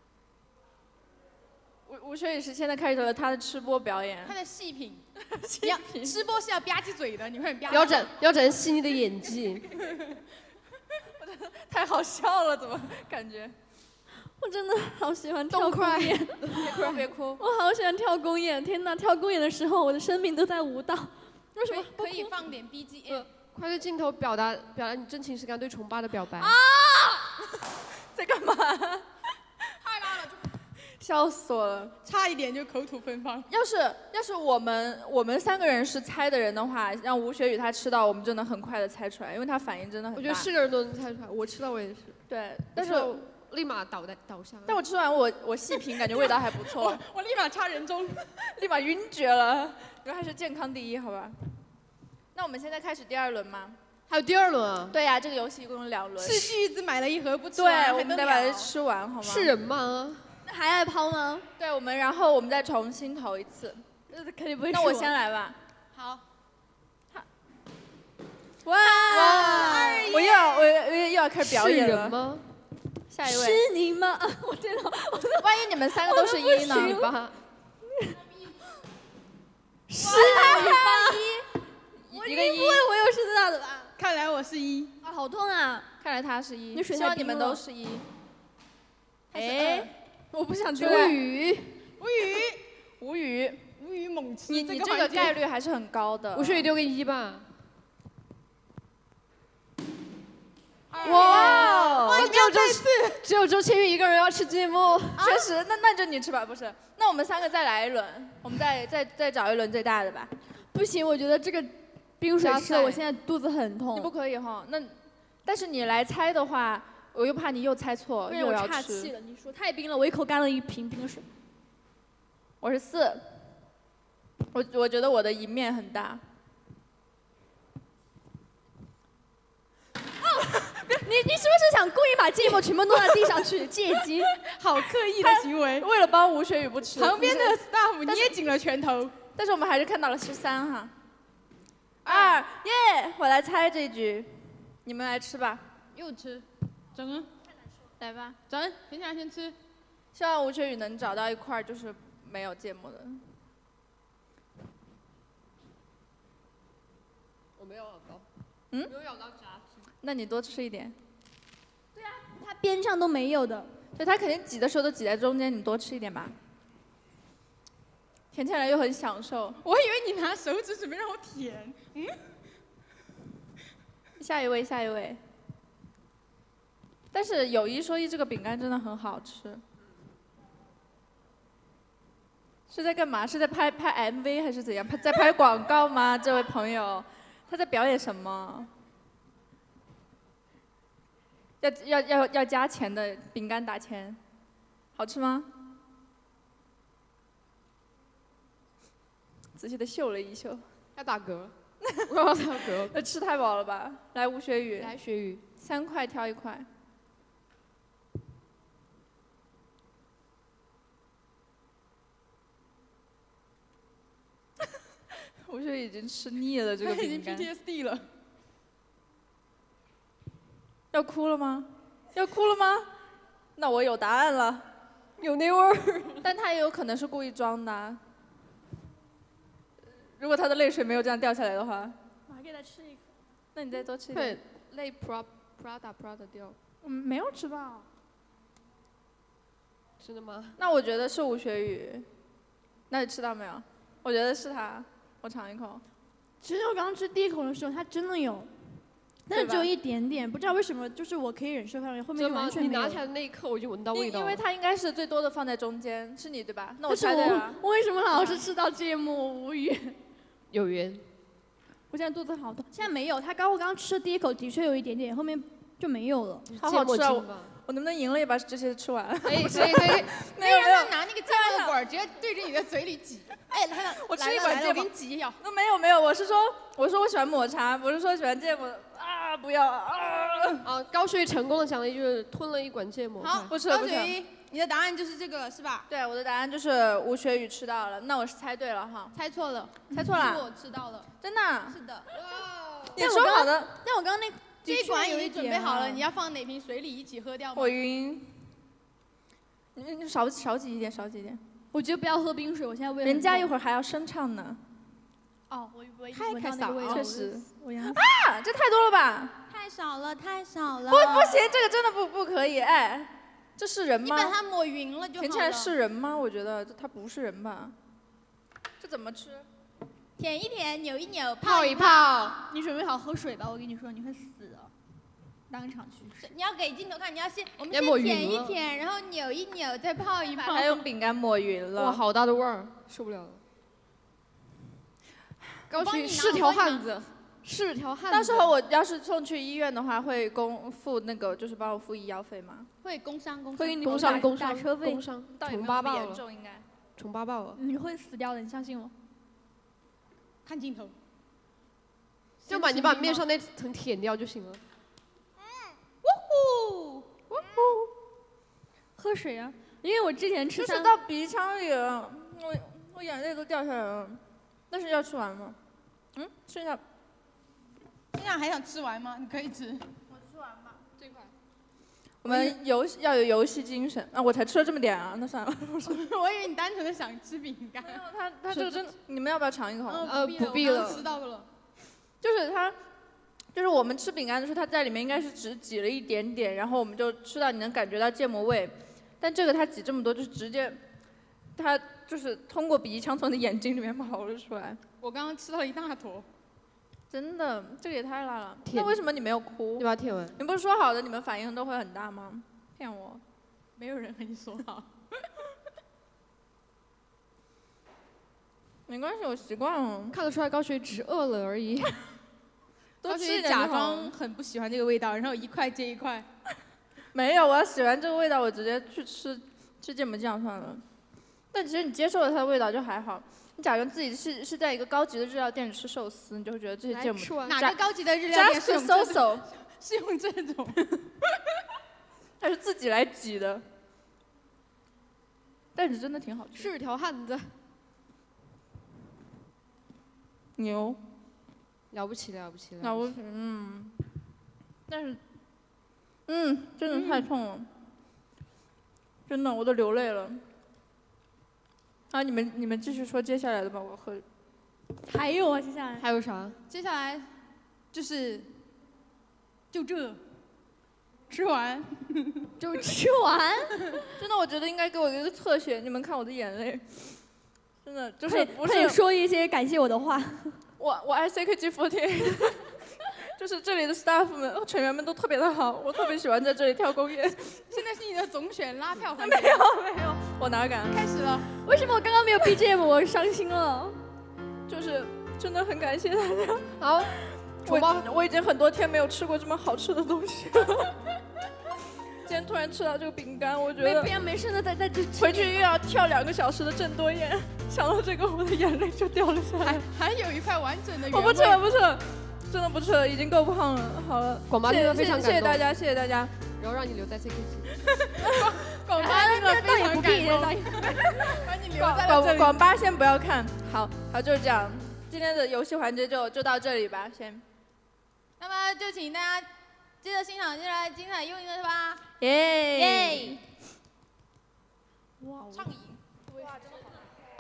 吴吴雪雨是现在开始了他的吃播表演。 他的细品，细品，吃播是要吧唧嘴的，你会吧唧。 要展要展细腻的演技。 我真的太好笑了，怎么感觉？ 我真的好喜欢跳公演， 别哭别哭！ 我好喜欢跳公演，天哪！跳公演的时候，我的生命都在舞蹈。为什么可以放点 B G M？ 快对镜头表达表达你真情实感对崇巴的表白。 啊！在干嘛？ 太拉了， 笑死我了， 差一点就口吐芬芳。 要是要是我们我们三个人是猜的人的话，让吴雪雨他吃到，我们就能很快的猜出来，因为他反应真的很大。 我觉得是个人都能猜出来，我吃到我也是。 对，但是。 立马倒在倒下。 但我吃完我我细品，感觉味道还不错。 我我立马插人中， 立马晕厥了。因为还是健康第一，好吧？那我们现在开始第二轮吗？ 还有第二轮啊？ 对呀、啊，这个游戏一共有两轮。 是巨资买了一盒不吃完，对，我们得把它吃完，好吗？ 是人吗？ 那还爱抛吗？ 对，我们然后我们再重新投一次。 那肯定不会。 那我先来吧。 好。 哇！哇！我又要我又又要开始表演了。 是人吗？ 下一位是你吗？我天哪！ 万一你们三个都是一呢？ 你吧。 是你吧？ 一个一， 不会我又是最大的吧？ 看来我是一。 啊，好痛啊！ 看来他是一。 你水希望你们都是一。 哎，我不想无语， 无语，无语， 无语猛吃。 你你这个概率还是很高的。 吴雪雨丢个一吧。 哇！ 哇！只有这次， 只有周千羽一个人要吃芥末。 确实，那那就你吃吧，不是？那我们三个再来一轮，我们再再再找一轮最大的吧。 不行，我觉得这个冰水吃的我现在肚子很痛。 你不可以哈，那但是你来猜的话，我又怕你又猜错，又要吃。 岔气了，你说太冰了，我一口干了一瓶冰水。 我是四，我我觉得我的赢面很大。 你你是不是想故意把芥末全部弄到地上去借机？ 好刻意的行为。 为了帮吴雪雨不吃。 旁边的 staff 捏紧了拳头。 但是我们还是看到了十三哈。二耶！我来猜这一局，你们来吃吧。 又吃，整啊！ 来吧， 整，停下来先吃。 希望吴雪雨能找到一块就是没有芥末的。 我没有咬到。 嗯？ 没有咬到夹子。 那你多吃一点。 对啊，它边上都没有的。 对，它肯定挤的时候都挤在中间，你多吃一点吧。舔起来又很享受。 我以为你拿手指准备让我舔。嗯。 下一位，下一位。但是有一说一，这个饼干真的很好吃。是在干嘛？是在拍拍 M V 还是怎样？拍在拍广告吗？这位朋友，他在表演什么？要要要要加钱的饼干打钱，好吃吗？仔细的嗅了一嗅， 要打嗝，我要打嗝。 那吃太饱了吧？来，吴雪雨， 来雪雨， 三块挑一块。吴雪雨已经吃腻了这个饼干， 已经 P T S D 了。 要哭了吗？要哭了吗？ 那我有答案了， 有那味儿， 但他也有可能是故意装的。如果他的泪水没有这样掉下来的话， 我还给他吃一口。 那你再多吃一点。 对，泪 Prada Prada Prada 掉。 嗯，没有吃到。 真的吗？ 那我觉得是吴雪宇。那你吃到没有？我觉得是他，我尝一口。 其实我刚吃第一口的时候，它真的有，但是只有一点点，不知道为什么，就是我可以忍受范围，后面就完全没有。 你拿起来的那一刻，我就闻到味道了。 因为它应该是最多的放在中间，是你对吧？那我猜对了。 我为什么老是吃到芥末？我无语。 有缘。 我现在肚子好痛，现在没有。他刚我刚吃的第一口的确有一点点，后面就没有了。 好好吃啊！我能不能赢了也把这些吃完？ 可以可以可以。 没有没有，拿那个芥末管直接对着你的嘴里挤。哎，来了， 我吃一管芥末， 我给你挤一咬。 那没有没有，我是说我说我喜欢抹茶，不是说喜欢芥末啊！不要啊！ 啊，高雪成功的讲了一句吞了一管芥末。 好， 不是不是， 你的答案就是这个了是吧？ 对，我的答案就是吴雪宇吃到了，那我是猜对了哈。 猜错了， 猜错了。 是我吃到了， 真的？ 是的。 你说好的， 但我刚刚那这一管已经准备好了，你要放哪瓶水里一起喝掉吗？ 我晕。你你少少挤一点，少挤一点。 我觉得不要喝冰水，我现在胃。 人家一会儿还要声唱呢。 哦，我我太开嗓了， 确实。 啊， 这太多了吧？ 太少了，太少了。 不不行，这个真的不不可以，哎，这是人吗？ 你把它抹匀了就好了。 舔起来是人吗？我觉得它不是人吧？这怎么吃？ 舔一舔，扭一扭， 泡一泡。你准备好喝水吧，我跟你说，你会死的。当场去吃。 你要给镜头看，你要先，我们先舔一舔，然后扭一扭，再泡一泡。 还用饼干抹匀了。 哇，好大的味儿，受不了了。高旭是条汉子，是条汉子。 到时候我要是送去医院的话，会公付那个，就是帮我付医药费吗？ 会工伤，工伤。会工伤，工伤，车费。 工伤， 穷八爆严重应该。 穷八爆了。 你会死掉的，你相信我。 看镜头。 就把你把面上那层舔掉就行了。 呜呼，呜呼，喝水啊！因为我之前吃， 就是到鼻腔里了，我我眼泪都掉下来了。但是要吃完吗？嗯，剩下。 现在还想吃完吗？你可以吃。 我吃完吧，这块。我们游戏要有游戏精神啊！我才吃了这么点啊，那算了。 我以为你单纯的想吃饼干。 没有，他他这个真的，你们要不要尝一口？ 呃，不必了。 吃到了。 就是它，就是我们吃饼干的时候，它在里面应该是只挤了一点点，然后我们就吃到你能感觉到芥末味。但这个它挤这么多，就是直接，它就是通过鼻腔从你的眼睛里面跑了出来。 我刚刚吃到一大坨， 真的，这个也太辣了。那为什么你没有哭？ 你把它舔完。 你不是说好的你们反应都会很大吗？骗我！ 没有人和你说好。 没关系，我习惯了。 看得出来高雪只饿了而已。 高雪假装很不喜欢这个味道，然后一块接一块。 没有，我要喜欢这个味道，我直接去吃吃芥末酱算了。但其实你接受了它的味道就还好。你假如自己是是在一个高级的日料店里吃寿司，你就会觉得这些芥末。 哪个高级的日料店是用这种？是用这种？ 它是自己来挤的。但是真的挺好吃。 是条汉子。 牛。 了不起了不起了不起，嗯，但是，嗯，真的太痛了，嗯、真的我都流泪了。啊，你们你们继续说接下来的吧，我喝。 还有啊，接下来还有啥？ 接下来就是，就这，吃完， 就吃完。 真的，我觉得应该给我一个特写，你们看我的眼泪，真的就是不是。 可以说一些感谢我的话。 我我爱 C K G 四十八，就是这里的 staff 们成员们都特别的好，我特别喜欢在这里跳公演。 现在是你的总选拉票环节。没有没有，我哪敢？ 开始了。 为什么我刚刚没有 B G M？ 我伤心了。 就是真的很感谢大家。 好， 我我已经很多天没有吃过这么好吃的东西了。今天突然吃到这个饼干，我觉得没没事的，在在这回去又要跳两个小时的郑多燕，想到这个我的眼泪就掉了下来。 还有一块完整的原味。 我不吃了，不吃了，真的不吃了，已经够胖了。好了， 广巴听了非常感动， 谢谢大家，谢谢大家。 然后让你留在 C K G。 广巴听了非常感动，把你留在了这里。 广巴先不要看，好，好就是这样。今天的游戏环节就就到这里吧，先。 那么就请大家接着欣赏接下来精彩用音乐吧。 耶！ 哇，畅饮。哇，真的好。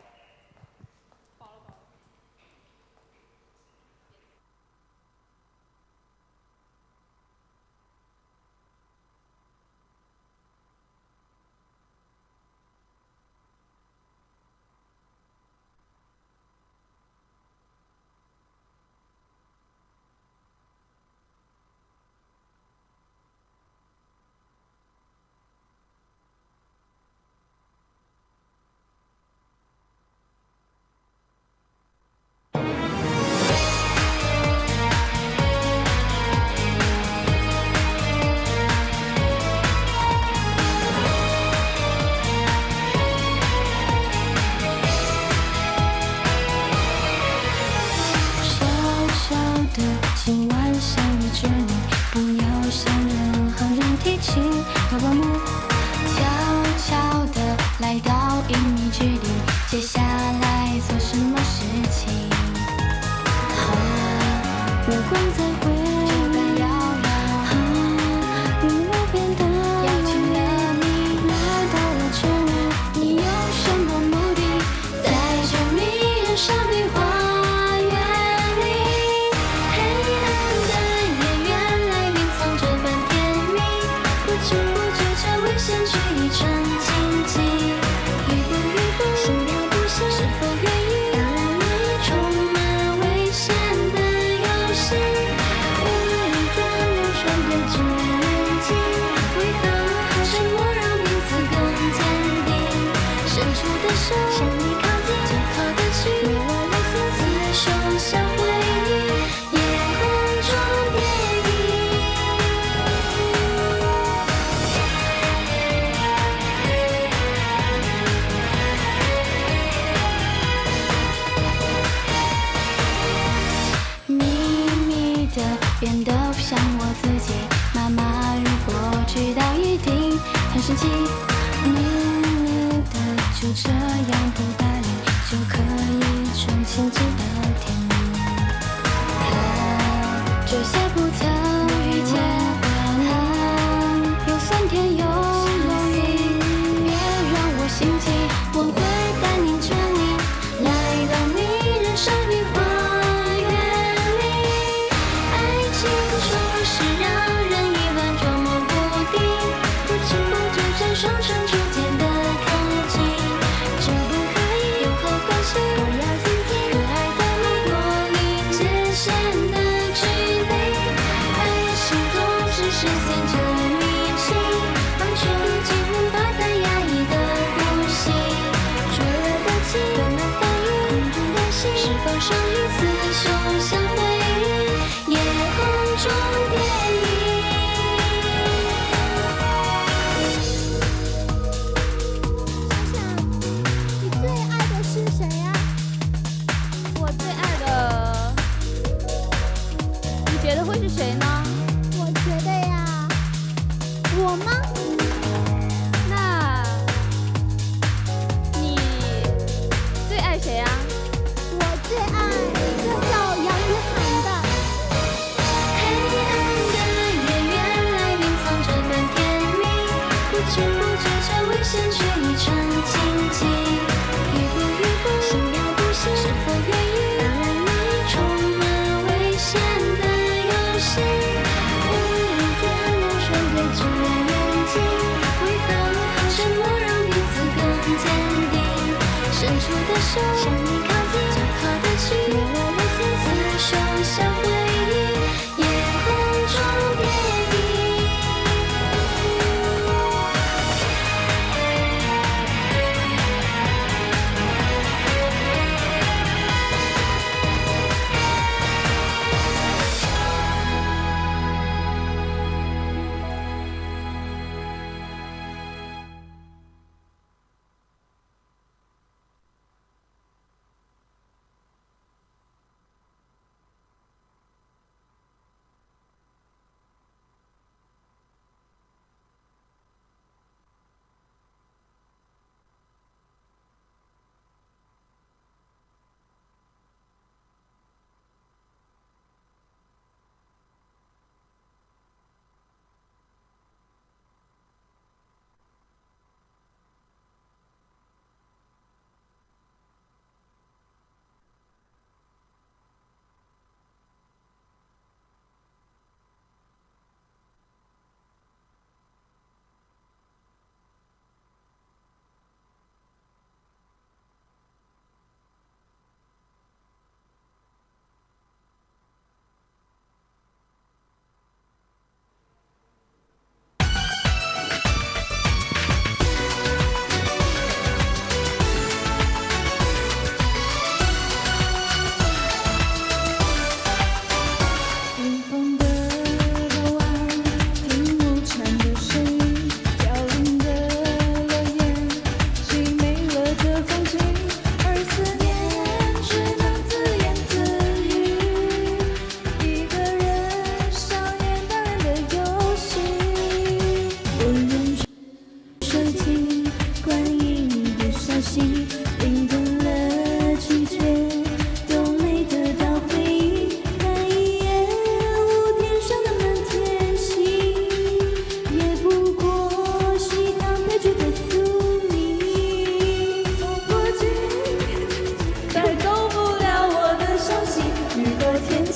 今晚想依着你，不要向任何人提起。要保姆悄悄地来到一米距离，接下来做什么事情？好了，月光在回忆，雨落变得邀请了你来到了这里，你有什么目的？在这迷人少女花。变得不像我自己，妈妈如果知道一定很生气。你你的就这样不搭理，就可以纯情直到天明。啊，这些不曾遇见，啊，有酸甜有浓郁，别让我心急，我会带领着你来到迷人少女花。双唇逐渐的靠近，这不可以，有何关系？不要紧紧，可爱的你脱离界限的距离，爱情总是实现着迷信，让全部几乎发在压抑的呼吸，灼热的情，本能反应，空中的心，是否上一次手相回忆，夜空中电影。 会是谁呢？ 我觉得呀，我吗？ 那，你最爱谁啊？ 我最爱一个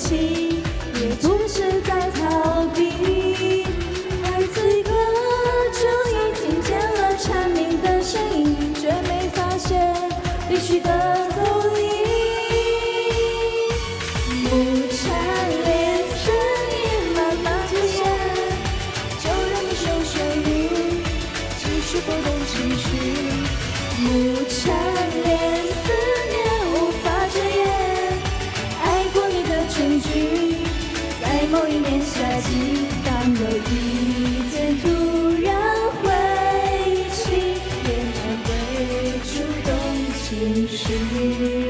起，也只是在逃避。而此刻就已听见了蝉鸣的声音，却没发现离去的踪影。不缠连声音慢慢浮现，就让你受旋律，继续波动情绪。不缠连思念无法遮掩，爱过你的证据，在某一年夏季，当有一天突然回忆起，也还会触动情绪。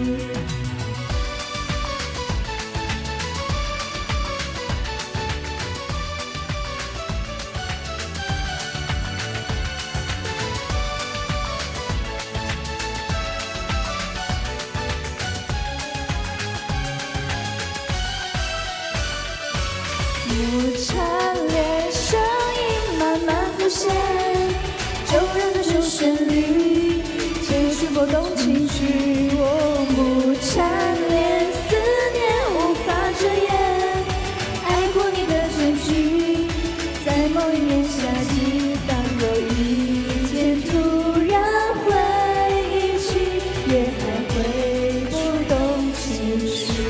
不缠连声音慢慢浮现，就让这首旋律继续波动情绪。我不缠连思念无法遮掩，爱过你的证据，在某一年夏季，当有一天突然回忆起，也还会波动情绪。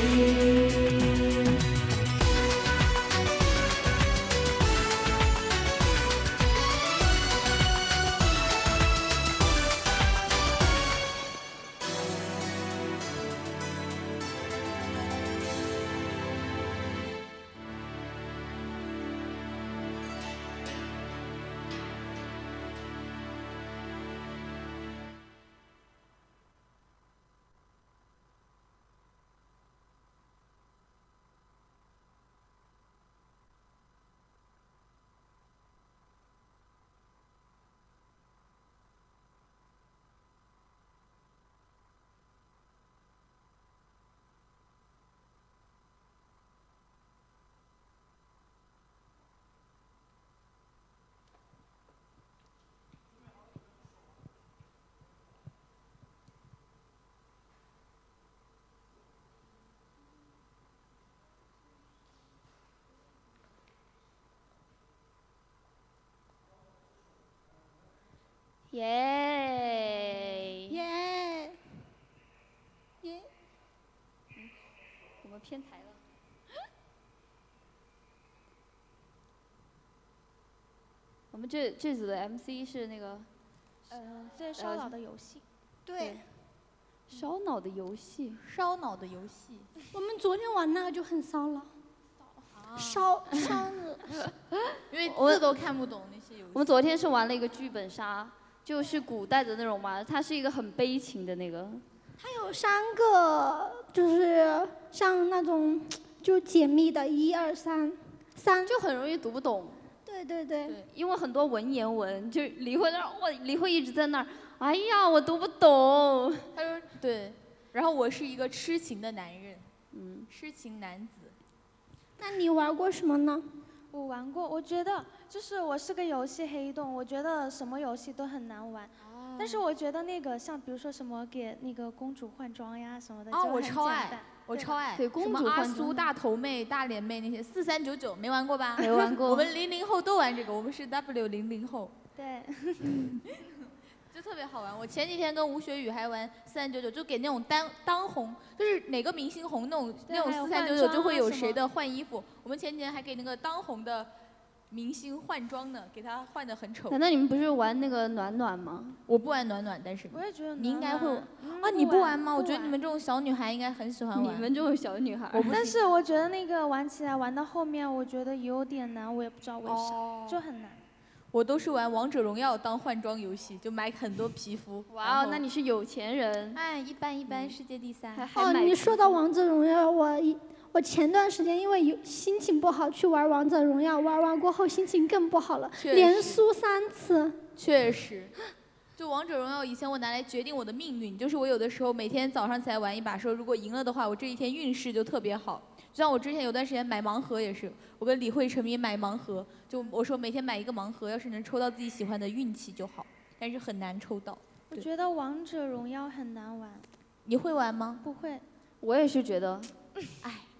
耶耶耶！ 我们偏台了。我们这这组的 M C 是那个， 呃，最烧脑的游戏。 对。 烧脑的游戏。 烧脑的游戏。 我们昨天玩那个就很烧脑。烧烧了。 因为字都看不懂那些游戏。 我们昨天是玩了一个剧本杀。就是古代的那种嘛，它是一个很悲情的那个。 它有三个，就是像那种就解密的，一二三，三就很容易读不懂。 对对对。 对，因为很多文言文，就李慧那儿，哇，李慧一直在那儿，哎呀，我读不懂。 他说对，然后我是一个痴情的男人， 嗯， 痴情男子。 那你玩过什么呢？ 我玩过，我觉得就是我是个游戏黑洞，我觉得什么游戏都很难玩。哦、但是我觉得那个像比如说什么给那个公主换装呀什么的， 哦，我超爱，我超爱。 对，公主什么阿苏、大头妹、大脸妹那些，四三九九没玩过吧？ 没玩过。 我们零零后都玩这个，我们是 W 零零后。 对。 就特别好玩。我前几天跟吴雪宇还玩四三九九，就给那种当当红，就是哪个明星红那种那种四三九九就会有谁的换衣服。我们前几天还给那个当红的明星换装呢，给他换的很丑。 难道你们不是玩那个暖暖吗？ 我不玩暖暖，但是我也觉得你应该会啊， 嗯、 你不玩吗？我觉得你们这种小女孩应该很喜欢玩。 你们这种小女孩， 但是我觉得那个玩起来玩到后面，我觉得有点难，我也不知道为啥，哦、就很难。 我都是玩王者荣耀当换装游戏，就买很多皮肤。 哇哦，那你是有钱人。 哎，一般一般，世界第三。 哦，你说到王者荣耀，我一我前段时间因为有心情不好去玩王者荣耀，玩完过后心情更不好了，连输三次。 确实。就王者荣耀以前我拿来决定我的命运，就是我有的时候每天早上起来玩一把，说如果赢了的话，我这一天运势就特别好。就像我之前有段时间买盲盒也是，我跟李慧沉迷买盲盒，就我说每天买一个盲盒，要是能抽到自己喜欢的运气就好，但是很难抽到。 我觉得王者荣耀很难玩。 你会玩吗？ 不会。 我也是觉得， 哎，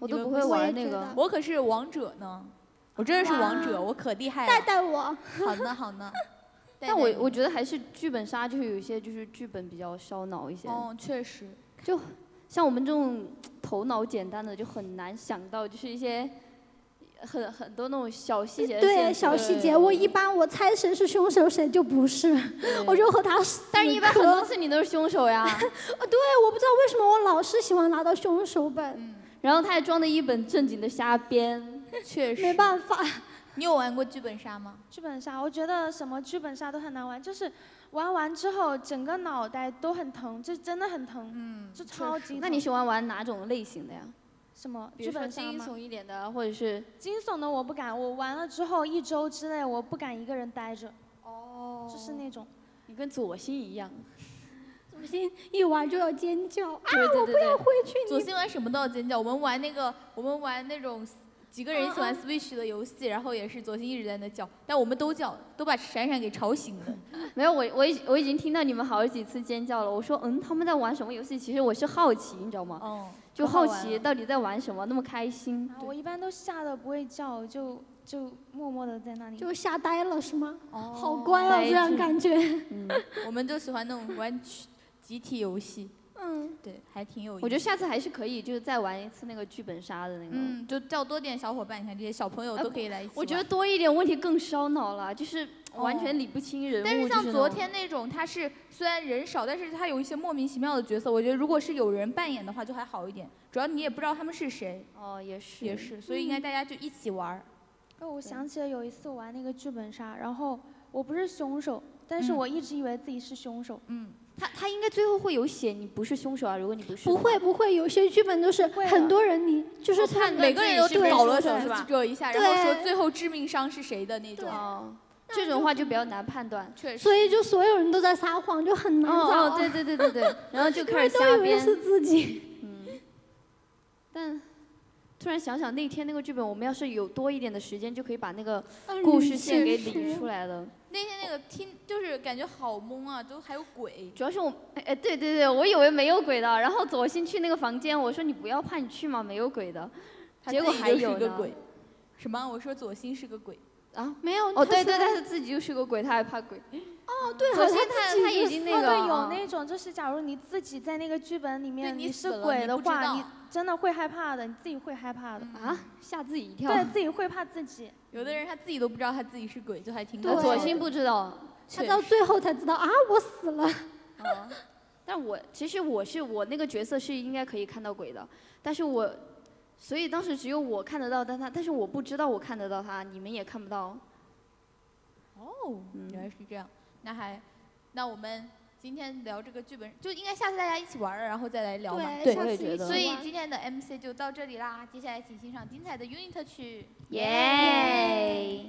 我都不会玩那个。 我可是王者呢，我真的是王者，我可厉害了。 带带我。 好呢，好呢。 但我我觉得还是剧本杀，就是有一些就是剧本比较烧脑一些。 哦，确实。 就像我们这种头脑简单的，就很难想到，就是一些很很多那种小细节。 对，小细节，我一般我猜谁是凶手，谁就不是，我就和他死磕。 但是，一般很多次你都是凶手呀。 对，我不知道为什么我老是喜欢拿到凶手本， 嗯、然后他还装的一本正经的瞎编， 确实。 没办法。 你有玩过剧本杀吗？ 剧本杀，我觉得什么剧本杀都很难玩，就是玩完之后整个脑袋都很疼，就真的很疼，嗯，就超级疼。 那你喜欢玩哪种类型的呀？ 什么剧本杀吗？惊悚一点的，或者是惊悚的我不敢，我玩了之后一周之内我不敢一个人待着。 哦。 就是那种， 你跟左心一样。 左心一玩就要尖叫啊！ 对对对对我不要回去。 左心玩什么都要尖叫。我们玩那个，我们玩那种。几个人一起玩 Switch 的游戏，然后也是左心一直在那叫，但我们都叫，都把闪闪给吵醒了。 没有，我我已我已经听到你们好几次尖叫了。我说，嗯，他们在玩什么游戏？其实我是好奇，你知道吗？ 哦。 就好奇到底在玩什么，那么开心。 啊、我一般都吓得不会叫，就就默默的在那里。 就吓呆了是吗？哦。好乖哦，这样感觉。 嗯，我们就喜欢那种玩集体游戏。 嗯， 对，还挺有意思。 我觉得下次还是可以，就是再玩一次那个剧本杀的那个。 嗯，就叫多点小伙伴，你看这些小朋友都可以来一起玩。 我觉得多一点问题更烧脑了，就是完全理不清人物。 但是像昨天那种，他是虽然人少，但是他有一些莫名其妙的角色，我觉得如果是有人扮演的话就还好一点。主要你也不知道他们是谁。 哦，也是。 也是，所以应该大家就一起玩。 哦，我想起了有一次我玩那个剧本杀，然后我不是凶手，但是我一直以为自己是凶手。 嗯。 他他应该最后会有写你不是凶手啊，如果你不是。 不会不会，有些剧本都是很多人你就是判每个人都搞了是吧？ 这一下，然后说最后致命伤是谁的那种。 哦，这种话就比较难判断。 确实。 所以就所有人都在撒谎，就很难找。 哦，对对对对对，然后就开始瞎编。 都以为是自己。 嗯。但突然想想那天那个剧本，我们要是有多一点的时间，就可以把那个故事线给理出来了。 那天那个听就是感觉好懵啊，都还有鬼。 主要是我，哎，对对对，我以为没有鬼的，然后左心去那个房间，我说你不要怕，你去嘛，没有鬼的。结果还有个鬼。什么？我说左心是个鬼。 啊？ 没有。 哦，对对，但是自己就是个鬼，他还怕鬼。 哦，对， 左心他他已经那个。 对，有那种就是，假如你自己在那个剧本里面你是鬼的话，你真的会害怕的，你自己会害怕的。 啊？吓自己一跳。 对自己会怕自己。 有的人他自己都不知道他自己是鬼，就还挺。 对，左心不知道。 他到最后才知道啊，我死了。 哦，但我其实我是我那个角色是应该可以看到鬼的，但是我，所以当时只有我看得到，但他但是我不知道我看得到他，你们也看不到。 哦，原来是这样，那还，那我们今天聊这个剧本，就应该下次大家一起玩了，然后再来聊嘛。 对，我也觉得。 所以今天的 M C 就到这里啦，接下来请欣赏精彩的 unit 曲。 耶。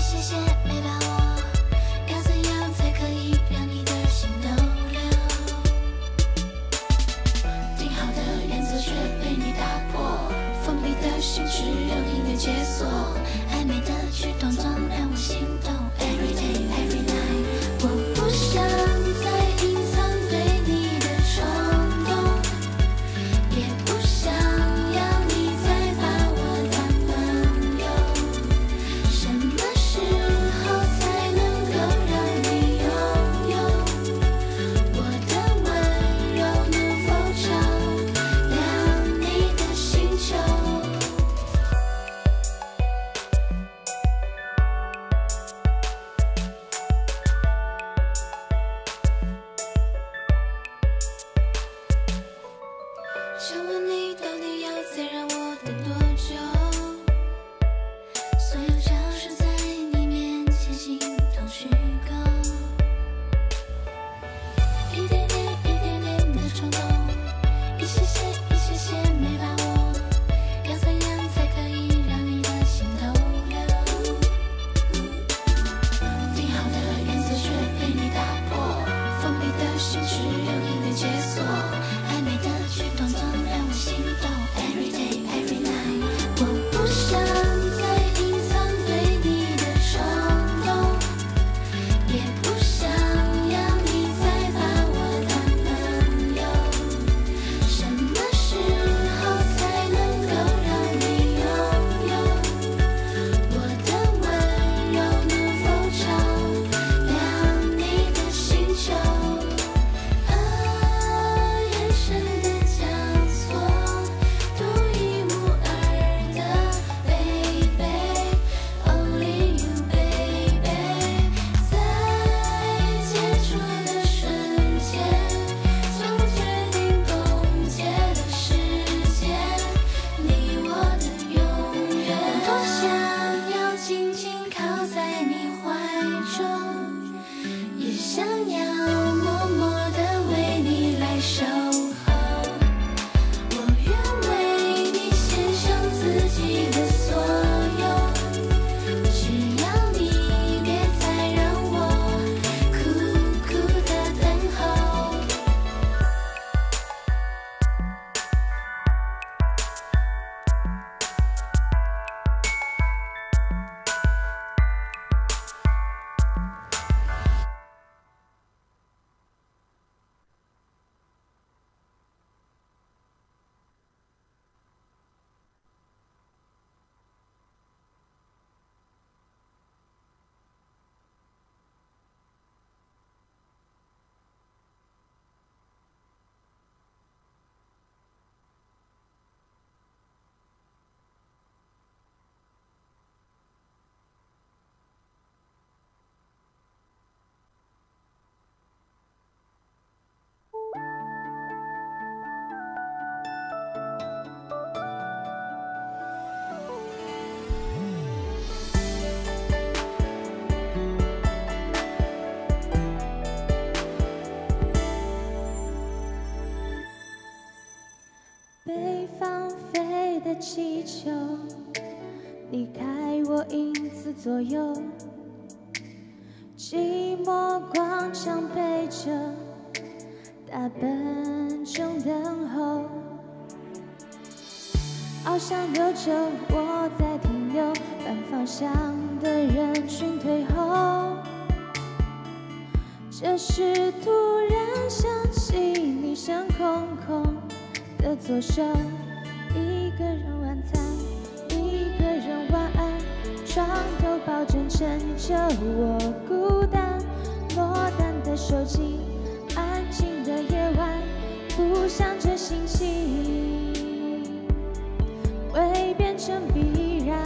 要怎样才可以让你的心逗留？ 心只有音乐解锁，暧昧的举动总让我心动。Every day, every night， 我不想再隐藏对你的冲动，也不想要你再把我当朋友。什么时候才能够让你拥有我的温柔？能否照亮你的星球？啊，眼神的交错，独一无二的 baby，Only you baby， 在接触的瞬间，就决定冻结了时间，你我的永远。我多想要紧紧靠在你怀中，也想要默默地为你来守候。我愿为你献上自己的所有，只要你别再让我苦苦的等候。被放飞的气球，离开我影子左右，寂寞广场陪着，大笨钟等候。翱翔溜着，我在停留，反方向的人群退后。这时突然想起你声空空的左手，一个人晚餐，一个人晚安，床头抱枕衬着我孤单，落单的手机，安静的夜晚，不想这星期会变成必然，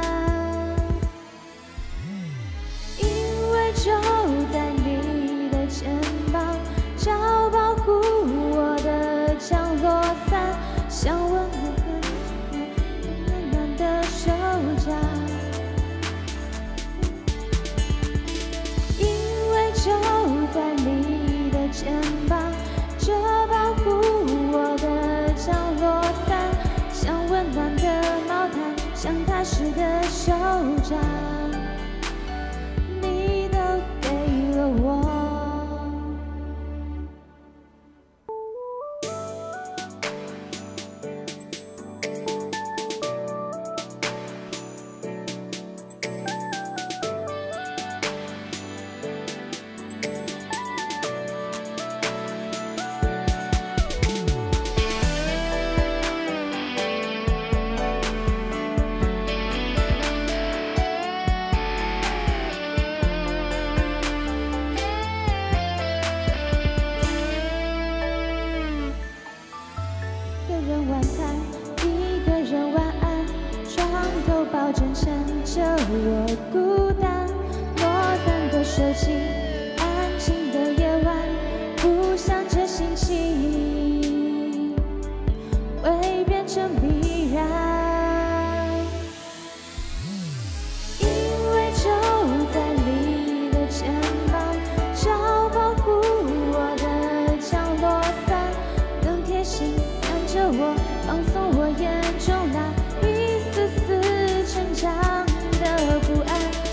因为就在你的肩膀，找保护我的降落伞，像温暖的温暖的手掌，因为就在你的肩膀，这保护我的降落伞，像温暖的毛毯，像踏实的手掌，你都给了我。我孤单，落单的手机，安静的夜晚，不想这星期会变成必然，因为就在你的肩膀，找保护我的降落伞，更贴心看着我，放松我眼中那一丝丝成长的不安。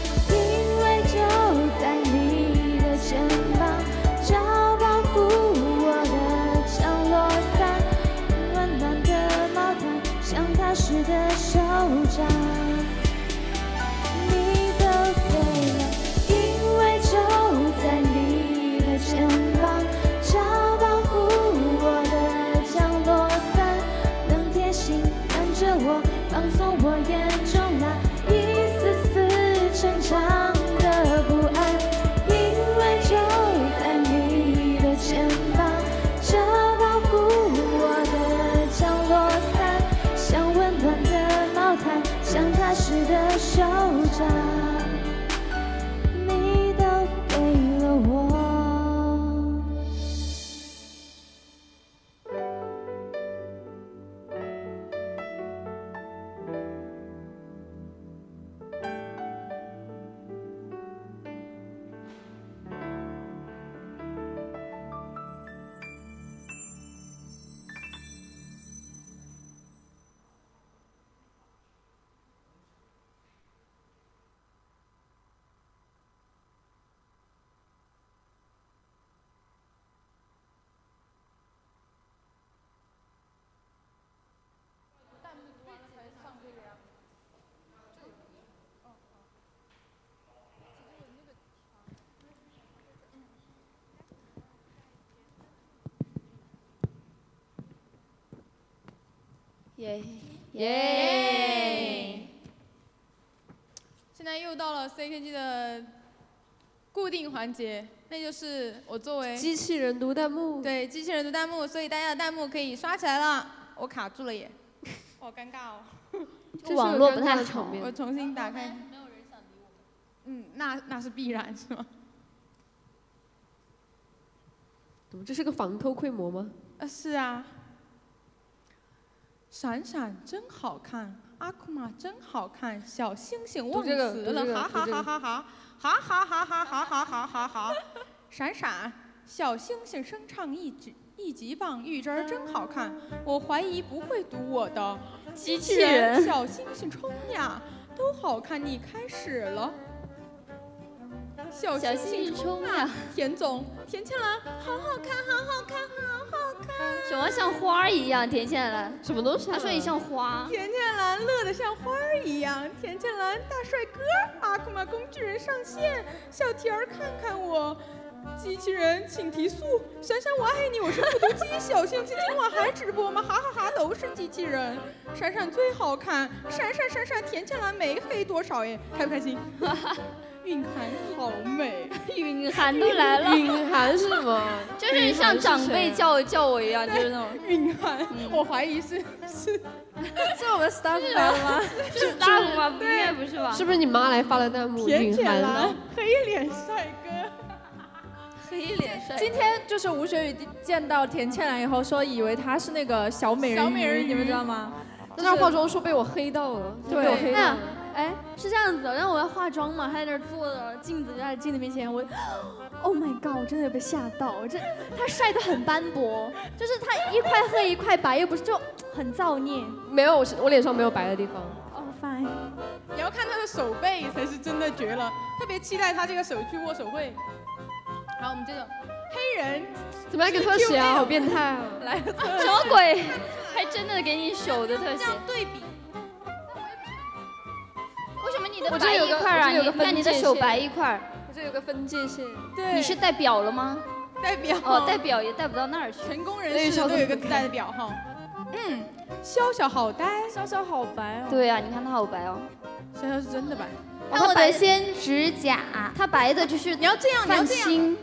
耶耶！现在又到了 C K G 的固定环节，那就是我作为机器人读弹幕。 对，机器人读弹幕，所以大家的弹幕可以刷起来了。我卡住了耶，好尴尬哦。 这网络不太好。 我重新打开。没有人想理我。嗯，那那是必然是吗？ 怎么这是个防偷窥膜吗？ 啊，是啊。闪闪真好看，阿库玛真好看，小星星忘词了，哈哈哈哈哈，哈哈哈哈哈哈哈哈哈。闪闪，小星星声唱一级一级棒，玉枝儿真好看，我怀疑不会读我的。机器人，小星星冲呀，都好看，你开始了。小星星冲呀，田总，田倩兰，好好看，好好看，好好看。 什么像花一样？田倩兰， 什么东西？ 他说你像花。 田倩兰乐得像花儿一样。田倩兰，大帅哥，阿库玛工具人上线，小田儿看看我。机器人，请提速！闪闪，我爱你，我是复读机。小星星今晚还直播吗？哈哈哈，都是机器人。闪闪最好看，闪闪闪闪，田倩兰没黑多少耶，开不开心？蕴涵好美， 蕴涵都来了。 蕴涵是吗？ 就是像长辈叫叫我一样，就是那种蕴涵。我怀疑是是是我们 staff 来了吗？ 是 staff 吗？应该不是吧？ 是不是你妈来发的弹幕？ 田倩兰，黑脸帅哥。 黑脸帅。 今天就是吴雪宇见到田倩兰以后，说以为她是那个小美人鱼， 小美人鱼你们知道吗？ 在那化妆说被我黑到了， 对， 被我黑到了。 哎，是这样子的，然后我要化妆嘛，他在那儿坐着，镜子就在镜子面前，我 ，Oh my god， 我真的有被吓到，这他晒得很斑驳，就是他一块黑一块白，又不是就很造孽。 没有，我我脸上没有白的地方。 哦 ，fine。 你要看他的手背才是真的绝了，特别期待他这个手去握手会。好，我们接着，黑人怎么样给特写啊？好变态啊！ 来， 什么鬼？还真的给你手的特写。 这样对比。 为什么你的白一块啊？你看你的手白一块。 我这有个分界线。 对。 你是带表了吗？ 带表。 哦，带表也带不到那儿去。 成功人士都有一个自带的表哈。嗯，潇潇好呆， 潇潇好白哦。 对啊，你看他好白哦。 潇潇是真的白。 看我的仙指甲，它白的就是你要这样，你要这样。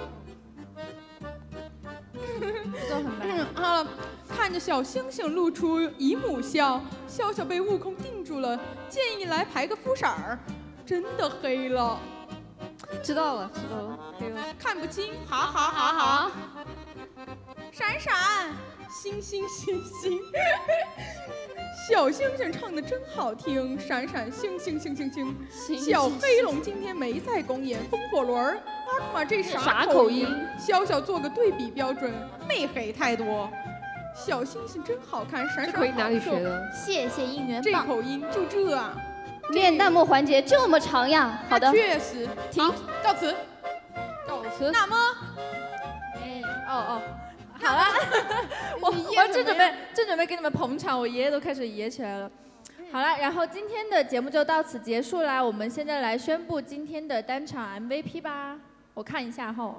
都很白。 嗯，好了。看着小星星露出姨母笑，笑笑被悟空定住了，建议来排个肤色儿，真的黑了。 知道了，知道了，黑了。 看不清，哈哈哈哈。闪闪，星星星星，小星星唱的真好听，闪闪星星星星星。小黑龙今天没在公演，风火轮儿，阿库玛这啥口音？潇潇做个对比标准，没黑太多。小星星真好看，闪闪这口音哪里学的？ 谢谢应援棒。 这口音就这啊！ 练弹幕环节这么长呀？好的， 确实。 停， 告辞。 告辞。 那么， 哎，哦哦，好了，我我正准备正准备给你们捧场，我爷爷都开始爷起来了。好了，然后今天的节目就到此结束啦。我们现在来宣布今天的单场 M V P 吧，我看一下哈。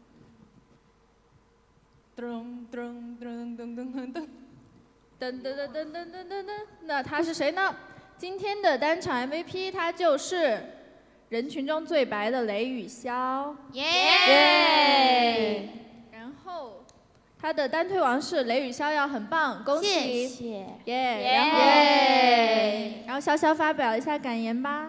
噔噔噔噔噔噔噔噔噔噔噔噔噔噔噔，那他是谁呢？今天的单场 M V P 他就是人群中最白的雷雨潇，耶！然后他的单推王是雷雨逍遥，很棒，恭喜！ 谢谢， 耶！然后，然后潇潇发表一下感言吧。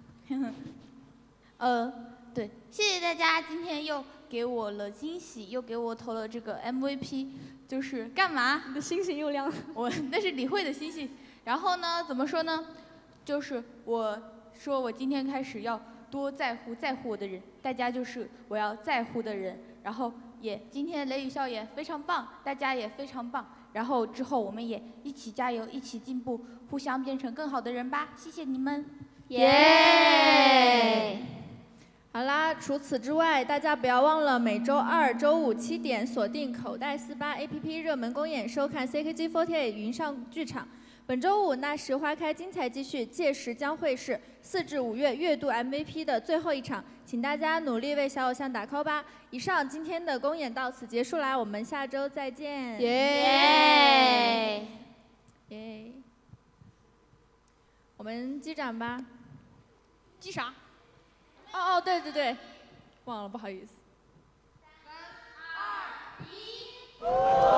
呃，对，谢谢大家今天又给我了惊喜，又给我投了这个 M V P， 就是干嘛？ 你的星星又亮了。 我那是李慧的星星。然后呢，怎么说呢？就是我说我今天开始要多在乎在乎我的人，大家就是我要在乎的人。然后也今天雷雨笑也非常棒，大家也非常棒。然后之后我们也一起加油，一起进步，互相变成更好的人吧。谢谢你们， 耶！好啦，除此之外，大家不要忘了每周二、周五七点锁定口袋四八 A P P 热门公演，收看 C K G 四十八云上剧场。本周五那时花开，精彩继续，届时将会是四至五月月度 M V P 的最后一场，请大家努力为小偶像打 call 吧。以上今天的公演到此结束啦，我们下周再见。 耶！ 耶！我们击掌吧。 击啥？ 哦哦，对对对，忘了，不好意思。 三二一。